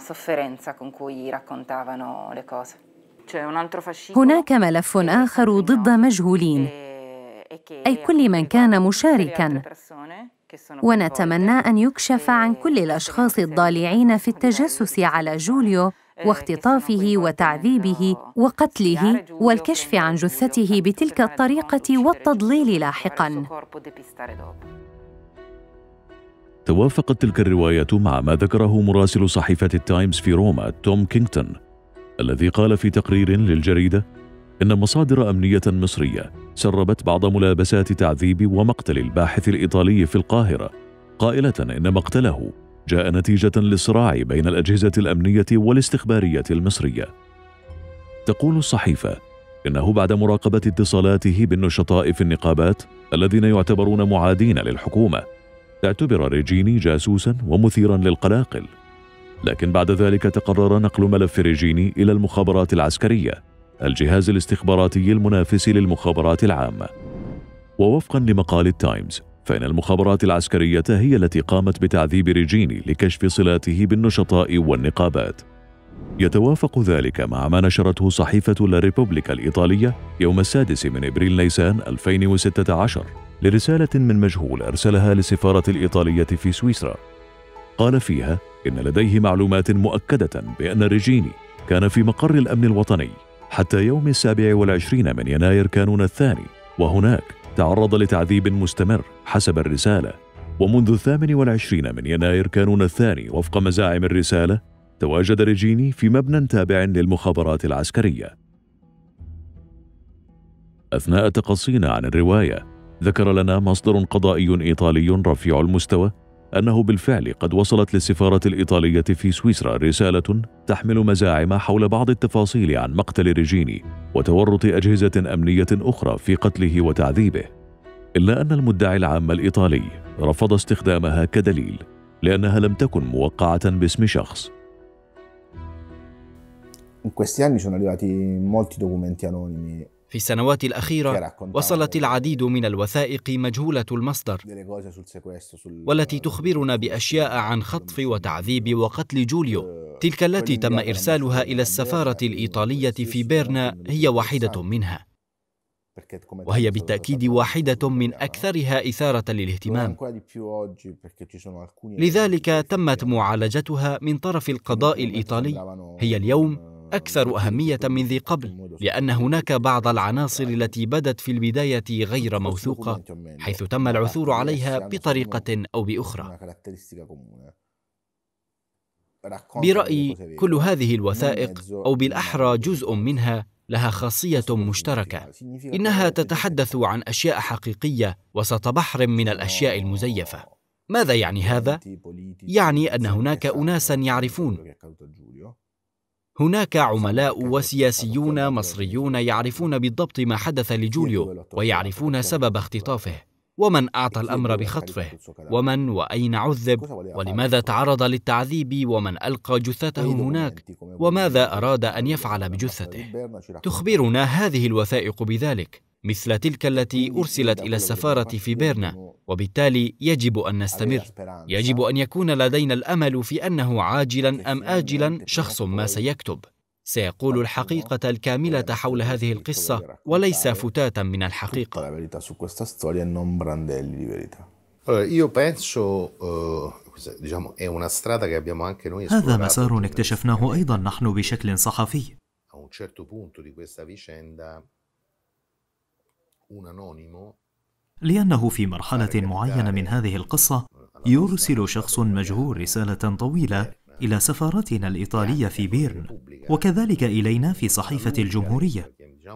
هناك ملف آخر ضد مجهولين، أي كل من كان مشاركاً، ونتمنى أن يكشف عن كل الأشخاص الضالعين في التجسس على جوليو واختطافه وتعذيبه وقتله والكشف عن جثته بتلك الطريقة والتضليل لاحقاً. توافقت تلك الرواية مع ما ذكره مراسل صحيفة التايمز في روما توم كينغتون، الذي قال في تقرير للجريدة إن مصادر أمنية مصرية سربت بعض ملابسات تعذيب ومقتل الباحث الإيطالي في القاهرة، قائلة إن مقتله جاء نتيجة للصراع بين الأجهزة الأمنية والاستخبارية المصرية. تقول الصحيفة إنه بعد مراقبة اتصالاته بالنشطاء في النقابات الذين يعتبرون معادين للحكومة، اعتبر ريجيني جاسوساً ومثيراً للقلاقل، لكن بعد ذلك تقرر نقل ملف ريجيني إلى المخابرات العسكرية، الجهاز الاستخباراتي المنافس للمخابرات العامة. ووفقاً لمقال التايمز، فإن المخابرات العسكرية هي التي قامت بتعذيب ريجيني لكشف صلاته بالنشطاء والنقابات. يتوافق ذلك مع ما نشرته صحيفة لا ريبوبليكا الإيطالية يوم 6 من إبريل نيسان 2016 لرسالة من مجهول أرسلها للسفارة الإيطالية في سويسرا، قال فيها إن لديه معلومات مؤكدة بأن ريجيني كان في مقر الأمن الوطني حتى يوم 27 من يناير كانون الثاني، وهناك تعرض لتعذيب مستمر حسب الرسالة. ومنذ 28 من يناير كانون الثاني وفق مزاعم الرسالة تواجد ريجيني في مبنى تابع للمخابرات العسكرية. أثناء تقصينا عن الرواية، ذكر لنا مصدر قضائي إيطالي رفيع المستوى أنه بالفعل قد وصلت للسفارة الإيطالية في سويسرا رسالة تحمل مزاعم حول بعض التفاصيل عن مقتل ريجيني وتورط أجهزة أمنية أخرى في قتله وتعذيبه، إلا أن المدعي العام الإيطالي رفض استخدامها كدليل لأنها لم تكن موقعة باسم شخص. في السنوات الأخيرة وصلت العديد من الوثائق مجهولة المصدر والتي تخبرنا بأشياء عن خطف وتعذيب وقتل جوليو. تلك التي تم إرسالها إلى السفارة الإيطالية في بيرنا هي واحدة منها، وهي بالتأكيد واحدة من أكثرها إثارة للاهتمام، لذلك تمت معالجتها من طرف القضاء الإيطالي. هي اليوم أكثر أهمية من ذي قبل، لأن هناك بعض العناصر التي بدت في البداية غير موثوقة، حيث تم العثور عليها بطريقة أو بأخرى. برأيي كل هذه الوثائق، أو بالأحرى جزء منها، لها خاصية مشتركة، إنها تتحدث عن أشياء حقيقية وسط بحر من الأشياء المزيفة. ماذا يعني هذا؟ يعني أن هناك أناسا يعرفون، هناك عملاء وسياسيون مصريون يعرفون بالضبط ما حدث لجوليو، ويعرفون سبب اختطافه، ومن أعطى الأمر بخطفه، ومن وأين عذب، ولماذا تعرض للتعذيب، ومن ألقى جثته هناك، وماذا أراد أن يفعل بجثته. تخبرنا هذه الوثائق بذلك، مثل تلك التي أرسلت إلى السفارة في بيرنا، وبالتالي يجب أن نستمر. يجب أن يكون لدينا الأمل في أنه عاجلاً أم آجلاً شخص ما سيقول الحقيقة الكاملة حول هذه القصة، وليس فتاة من الحقيقة. هذا مسار اكتشفناه أيضاً نحن بشكل صحفي. لأنه في مرحلة معينة من هذه القصة يرسل شخص مجهول رسالة طويلة إلى سفارتنا الإيطالية في بيرن، وكذلك إلينا في صحيفة الجمهورية.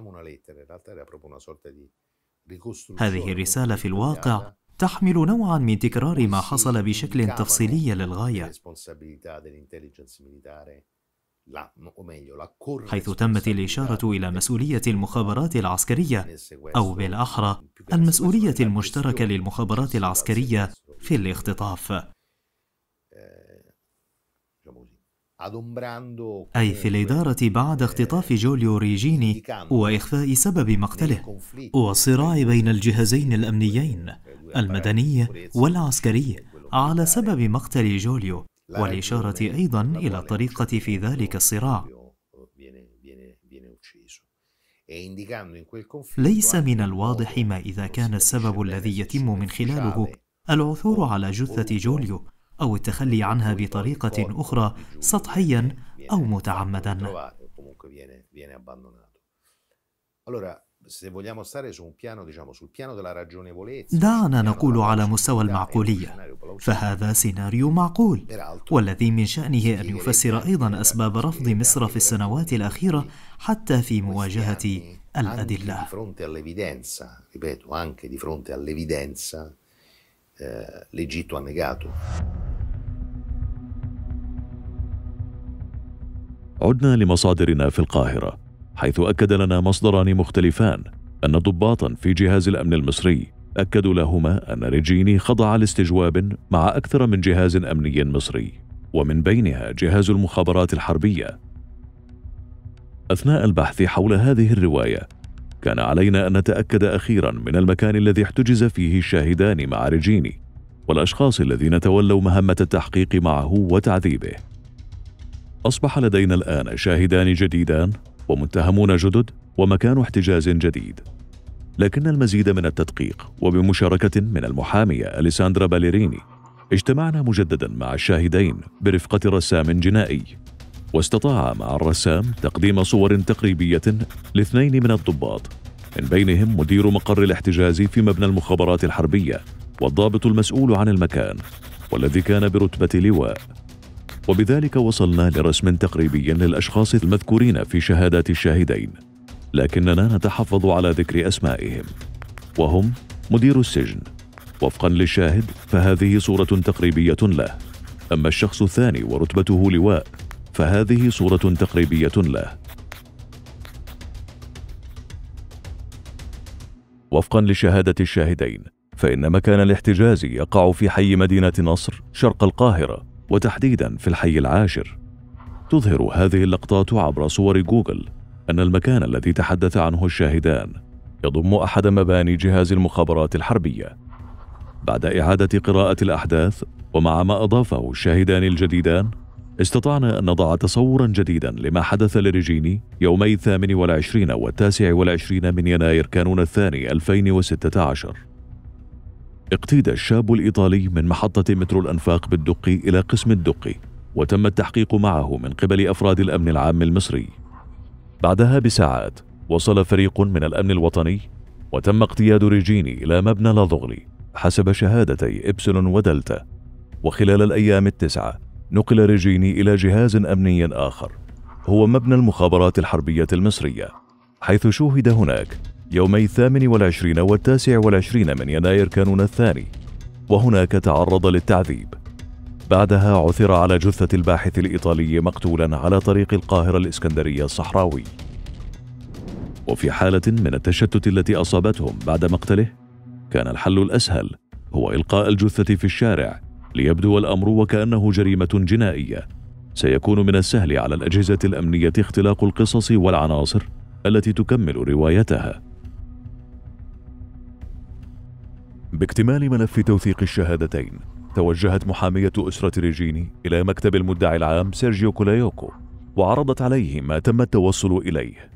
هذه الرسالة في الواقع تحمل نوعاً من تكرار ما حصل بشكل تفصيلي للغاية. حيث تمت الإشارة إلى مسؤولية المخابرات العسكرية، أو بالأحرى المسؤولية المشتركة للمخابرات العسكرية في الاختطاف، أي في الإدارة بعد اختطاف جوليو ريجيني وإخفاء سبب مقتله، والصراع بين الجهازين الأمنيين المدني والعسكري على سبب مقتل جوليو، والإشارة أيضا إلى الطريقة في ذلك الصراع. ليس من الواضح ما إذا كان السبب الذي يتم من خلاله العثور على جثة جوليو أو التخلي عنها بطريقة أخرى سطحيا أو متعمدا. دعنا نقول على مستوى المعقولية، فهذا سيناريو معقول، والذي من شأنه أن يفسر أيضا أسباب رفض مصر في السنوات الأخيرة حتى في مواجهة الأدلة. عدنا لمصادرنا في القاهرة، حيث أكد لنا مصدران مختلفان أن ضباطا في جهاز الأمن المصري أكدوا لهما أن ريجيني خضع لاستجواب مع أكثر من جهاز أمني مصري، ومن بينها جهاز المخابرات الحربية. أثناء البحث حول هذه الرواية كان علينا أن نتأكد أخيرا من المكان الذي احتجز فيه الشاهدان مع ريجيني والأشخاص الذين تولوا مهمة التحقيق معه وتعذيبه. أصبح لدينا الآن شاهدان جديدان ومتهمون جدد ومكان احتجاز جديد، لكن المزيد من التدقيق وبمشاركة من المحامية أليساندرا باليريني اجتمعنا مجددا مع الشاهدين برفقة رسام جنائي، واستطاع مع الرسام تقديم صور تقريبية لاثنين من الضباط، من بينهم مدير مقر الاحتجاز في مبنى المخابرات الحربية والضابط المسؤول عن المكان والذي كان برتبة لواء. وبذلك وصلنا لرسم تقريبي للأشخاص المذكورين في شهادات الشاهدين، لكننا نتحفظ على ذكر أسمائهم، وهم مدير السجن وفقا للشاهد، فهذه صورة تقريبية له، أما الشخص الثاني ورتبته لواء فهذه صورة تقريبية له. وفقا لشهادة الشاهدين فإن مكان الاحتجاز يقع في حي مدينة نصر شرق القاهرة، وتحديدا في الحي العاشر. تظهر هذه اللقطات عبر صور جوجل أن المكان الذي تحدث عنه الشاهدان يضم أحد مباني جهاز المخابرات الحربية. بعد إعادة قراءة الأحداث ومع ما أضافه الشاهدان الجديدان، استطعنا أن نضع تصورا جديدا لما حدث لريجيني يومي 28 و29 من يناير كانون الثاني 2016. اقتيد الشاب الإيطالي من محطة مترو الأنفاق بالدقي إلى قسم الدقي، وتم التحقيق معه من قبل أفراد الأمن العام المصري. بعدها بساعات وصل فريق من الأمن الوطني وتم اقتياد ريجيني إلى مبنى لاذغلي حسب شهادتي إبسلون ودلتا. وخلال الأيام التسعة نقل ريجيني إلى جهاز أمني آخر هو مبنى المخابرات الحربية المصرية، حيث شوهد هناك يومي 28 و29 من يناير كانون الثاني، وهناك تعرض للتعذيب. بعدها عثر على جثة الباحث الإيطالي مقتولا على طريق القاهرة الإسكندرية الصحراوي. وفي حالة من التشتت التي أصابتهم بعد مقتله، كان الحل الأسهل هو إلقاء الجثة في الشارع ليبدو الأمر وكأنه جريمة جنائية. سيكون من السهل على الأجهزة الأمنية اختلاق القصص والعناصر التي تكمل روايتها. باكتمال ملف توثيق الشهادتين، توجهت محامية أسرة ريجيني إلى مكتب المدعي العام سيرجيو كولايوكو وعرضت عليه ما تم التوصل إليه.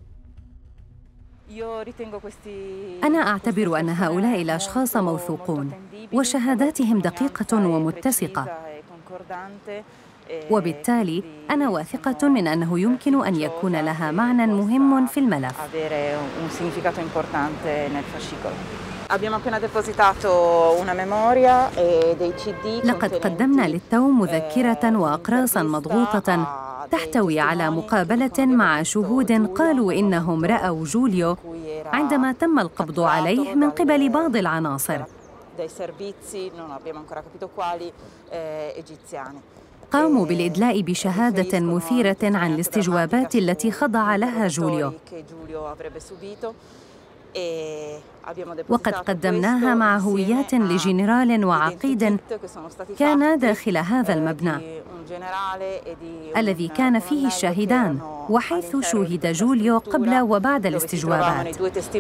أنا أعتبر أن هؤلاء الأشخاص موثوقون وشهاداتهم دقيقة ومتسقة، وبالتالي أنا واثقة من أنه يمكن أن يكون لها معنى مهم في الملف. لقد قدمنا للتو مذكرة وأقراصا مضغوطة تحتوي على مقابلة مع شهود قالوا إنهم رأوا جوليو عندما تم القبض عليه من قبل بعض العناصر. قاموا بالإدلاء بشهادة مثيرة عن الاستجوابات التي خضع لها جوليو، وقد قدمناها مع هويات لجنرال وعقيد كان داخل هذا المبنى الذي كان فيه الشاهدان، وحيث شوهد جوليو قبل وبعد الاستجوابات.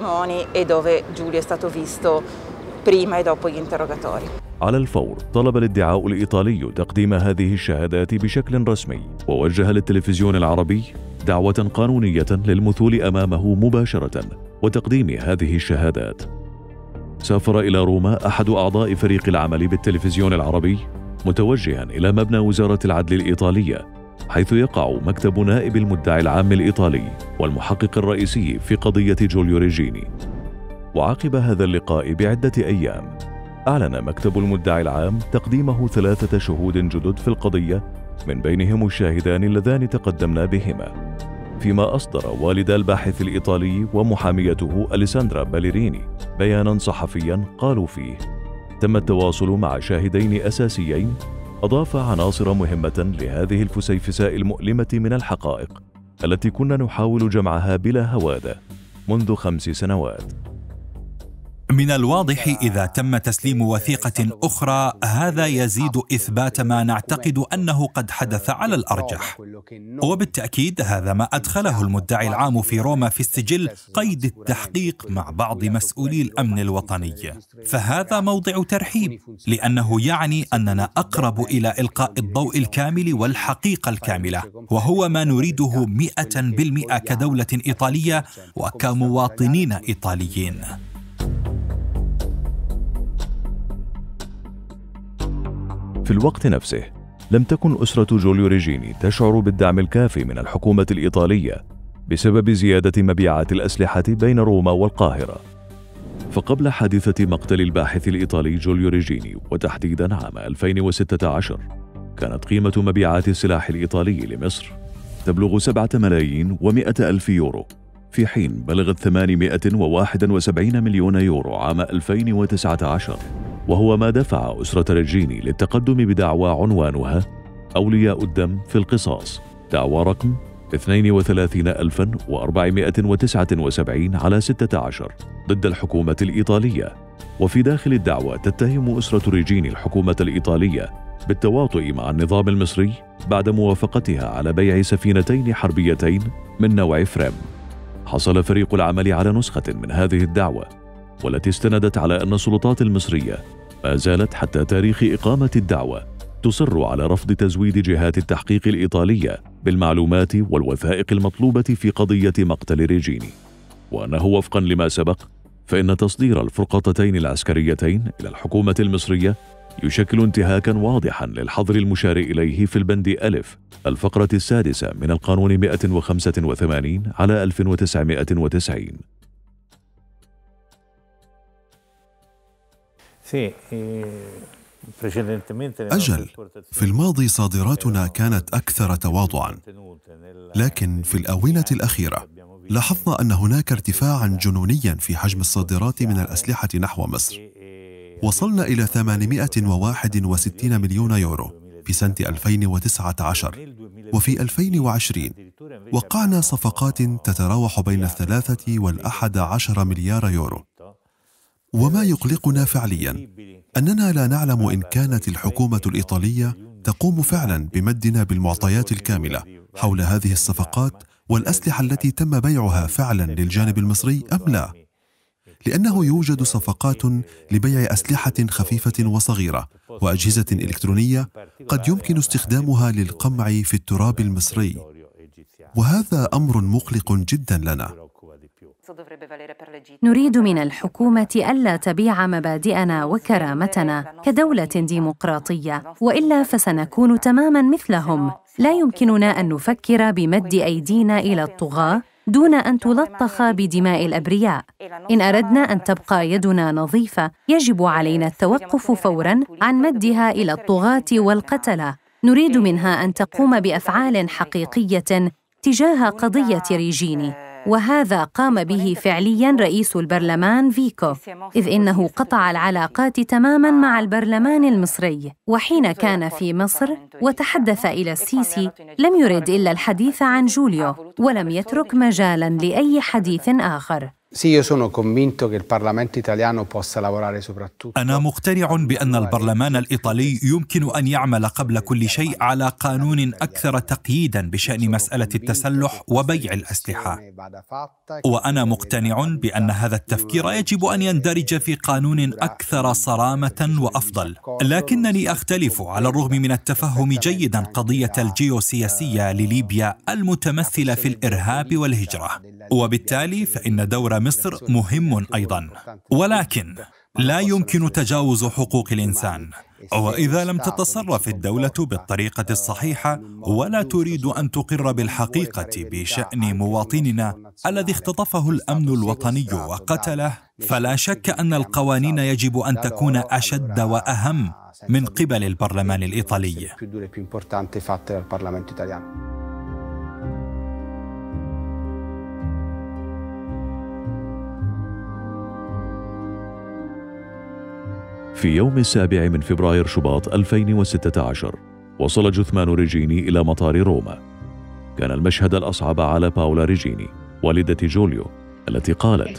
على الفور طلب الادعاء الإيطالي تقديم هذه الشهادات بشكل رسمي، ووجه للتلفزيون العربي دعوة قانونية للمثول أمامه مباشرة وتقديم هذه الشهادات. سافر إلى روما أحد أعضاء فريق العمل بالتلفزيون العربي متوجها إلى مبنى وزارة العدل الإيطالية، حيث يقع مكتب نائب المدعي العام الإيطالي والمحقق الرئيسي في قضية جوليو ريجيني. وعقب هذا اللقاء بعدة أيام أعلن مكتب المدعي العام تقديمه 3 شهود جدد في القضية، من بينهم الشاهدان اللذان تقدمنا بهما، فيما أصدر والد الباحث الإيطالي ومحاميته أليساندرا باليريني بياناً صحفياً قالوا فيه: تم التواصل مع شاهدين أساسيين أضاف عناصر مهمة لهذه الفسيفساء المؤلمة من الحقائق التي كنا نحاول جمعها بلا هوادة منذ 5 سنوات. من الواضح إذا تم تسليم وثيقة أخرى هذا يزيد إثبات ما نعتقد أنه قد حدث على الأرجح، وبالتأكيد هذا ما أدخله المدعي العام في روما في السجل قيد التحقيق مع بعض مسؤولي الأمن الوطني، فهذا موضع ترحيب، لأنه يعني أننا أقرب إلى إلقاء الضوء الكامل والحقيقة الكاملة، وهو ما نريده 100% كدولة إيطالية وكمواطنين إيطاليين. في الوقت نفسه لم تكن أسرة جوليو ريجيني تشعر بالدعم الكافي من الحكومة الإيطالية بسبب زيادة مبيعات الأسلحة بين روما والقاهرة. فقبل حادثة مقتل الباحث الإيطالي جوليو ريجيني وتحديداً عام 2016 كانت قيمة مبيعات السلاح الإيطالي لمصر تبلغ 7,100,000 يورو، في حين بلغت 871 مليون يورو عام 2019، وهو ما دفع أسرة ريجيني للتقدم بدعوى عنوانها أولياء الدم في القصاص، دعوى رقم 32,479 على 16 ضد الحكومة الإيطالية. وفي داخل الدعوى تتهم أسرة ريجيني الحكومة الإيطالية بالتواطؤ مع النظام المصري بعد موافقتها على بيع سفينتين حربيتين من نوع فريم. حصل فريق العمل على نسخة من هذه الدعوى، والتي استندت على أن السلطات المصرية ما زالت حتى تاريخ إقامة الدعوى تصر على رفض تزويد جهات التحقيق الإيطالية بالمعلومات والوثائق المطلوبة في قضية مقتل ريجيني، وأنه وفقا لما سبق فإن تصدير الفرقاطتين العسكريتين إلى الحكومة المصرية يشكل انتهاكا واضحا للحظر المشار إليه في البند ألف الفقرة 6 من القانون 185 على 1990. أجل، في الماضي صادراتنا كانت أكثر تواضعاً، لكن في الآونة الأخيرة لاحظنا أن هناك ارتفاعاً جنونياً في حجم الصادرات من الأسلحة نحو مصر. وصلنا إلى 861 مليون يورو في سنة 2019، وفي 2020 وقعنا صفقات تتراوح بين 3 و11 مليار يورو. وما يقلقنا فعلياً أننا لا نعلم إن كانت الحكومة الإيطالية تقوم فعلاً بمدنا بالمعطيات الكاملة حول هذه الصفقات والأسلحة التي تم بيعها فعلاً للجانب المصري أم لا، لأنه يوجد صفقات لبيع أسلحة خفيفة وصغيرة وأجهزة إلكترونية قد يمكن استخدامها للقمع في التراب المصري، وهذا أمر مقلق جداً لنا. نريد من الحكومة ألا تبيع مبادئنا وكرامتنا كدولة ديمقراطية، وإلا فسنكون تماماً مثلهم. لا يمكننا أن نفكر بمد أيدينا إلى الطغاة دون أن تلطخ بدماء الأبرياء. إن أردنا أن تبقى يدنا نظيفة يجب علينا التوقف فوراً عن مدها إلى الطغاة والقتلة. نريد منها أن تقوم بأفعال حقيقية تجاه قضية ريجيني. وهذا قام به فعلياً رئيس البرلمان فيكو، إذ إنه قطع العلاقات تماماً مع البرلمان المصري. وحين كان في مصر وتحدث إلى السيسي لم يرد إلا الحديث عن جوليو، ولم يترك مجالاً لأي حديث آخر. أنا مقتنع بأن البرلمان الإيطالي يمكن أن يعمل قبل كل شيء على قانون أكثر تقييداً بشأن مسألة التسلح وبيع الأسلحة، وأنا مقتنع بأن هذا التفكير يجب أن يندرج في قانون أكثر صرامة وأفضل. لكنني أختلف على الرغم من التفهم جيداً قضية الجيوسياسية لليبيا المتمثلة في الإرهاب والهجرة، وبالتالي فإن دور مصر مهم أيضاً، ولكن لا يمكن تجاوز حقوق الإنسان. وإذا لم تتصرف الدولة بالطريقة الصحيحة ولا تريد أن تقر بالحقيقة بشأن مواطننا الذي اختطفه الأمن الوطني وقتله، فلا شك أن القوانين يجب أن تكون أشد وأهم من قبل البرلمان الإيطالي. في يوم 7 من فبراير شباط 2016 وصل جثمان ريجيني إلى مطار روما. كان المشهد الأصعب على باولا ريجيني والدة جوليو التي قالت: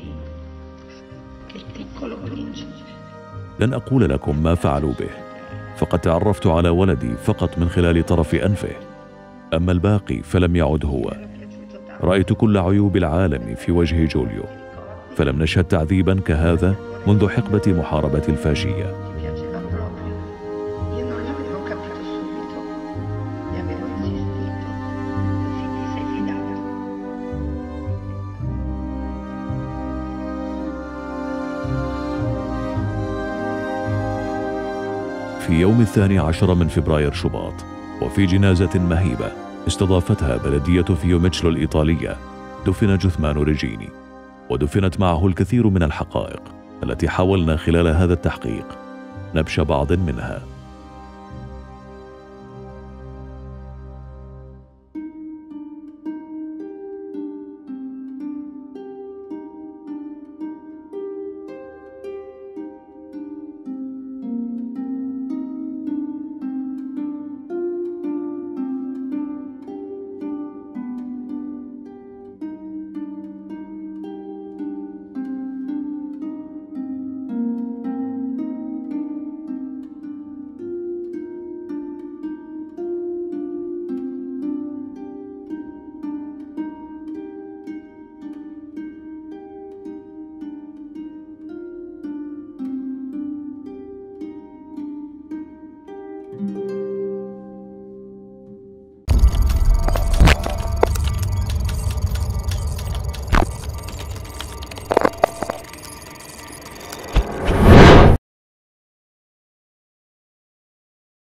لن أقول لكم ما فعلوا به، فقد تعرفت على ولدي فقط من خلال طرف أنفه، أما الباقي فلم يعد هو. رأيت كل عيوب العالم في وجه جوليو، فلم نشهد تعذيبا كهذا منذ حقبة محاربة الفاشية. في يوم 12 من فبراير شباط، وفي جنازة مهيبة استضافتها بلدية فيوميتشلو الإيطالية، دفن جثمان ريجيني، ودفنت معه الكثير من الحقائق التي حاولنا خلال هذا التحقيق نبش بعض منها.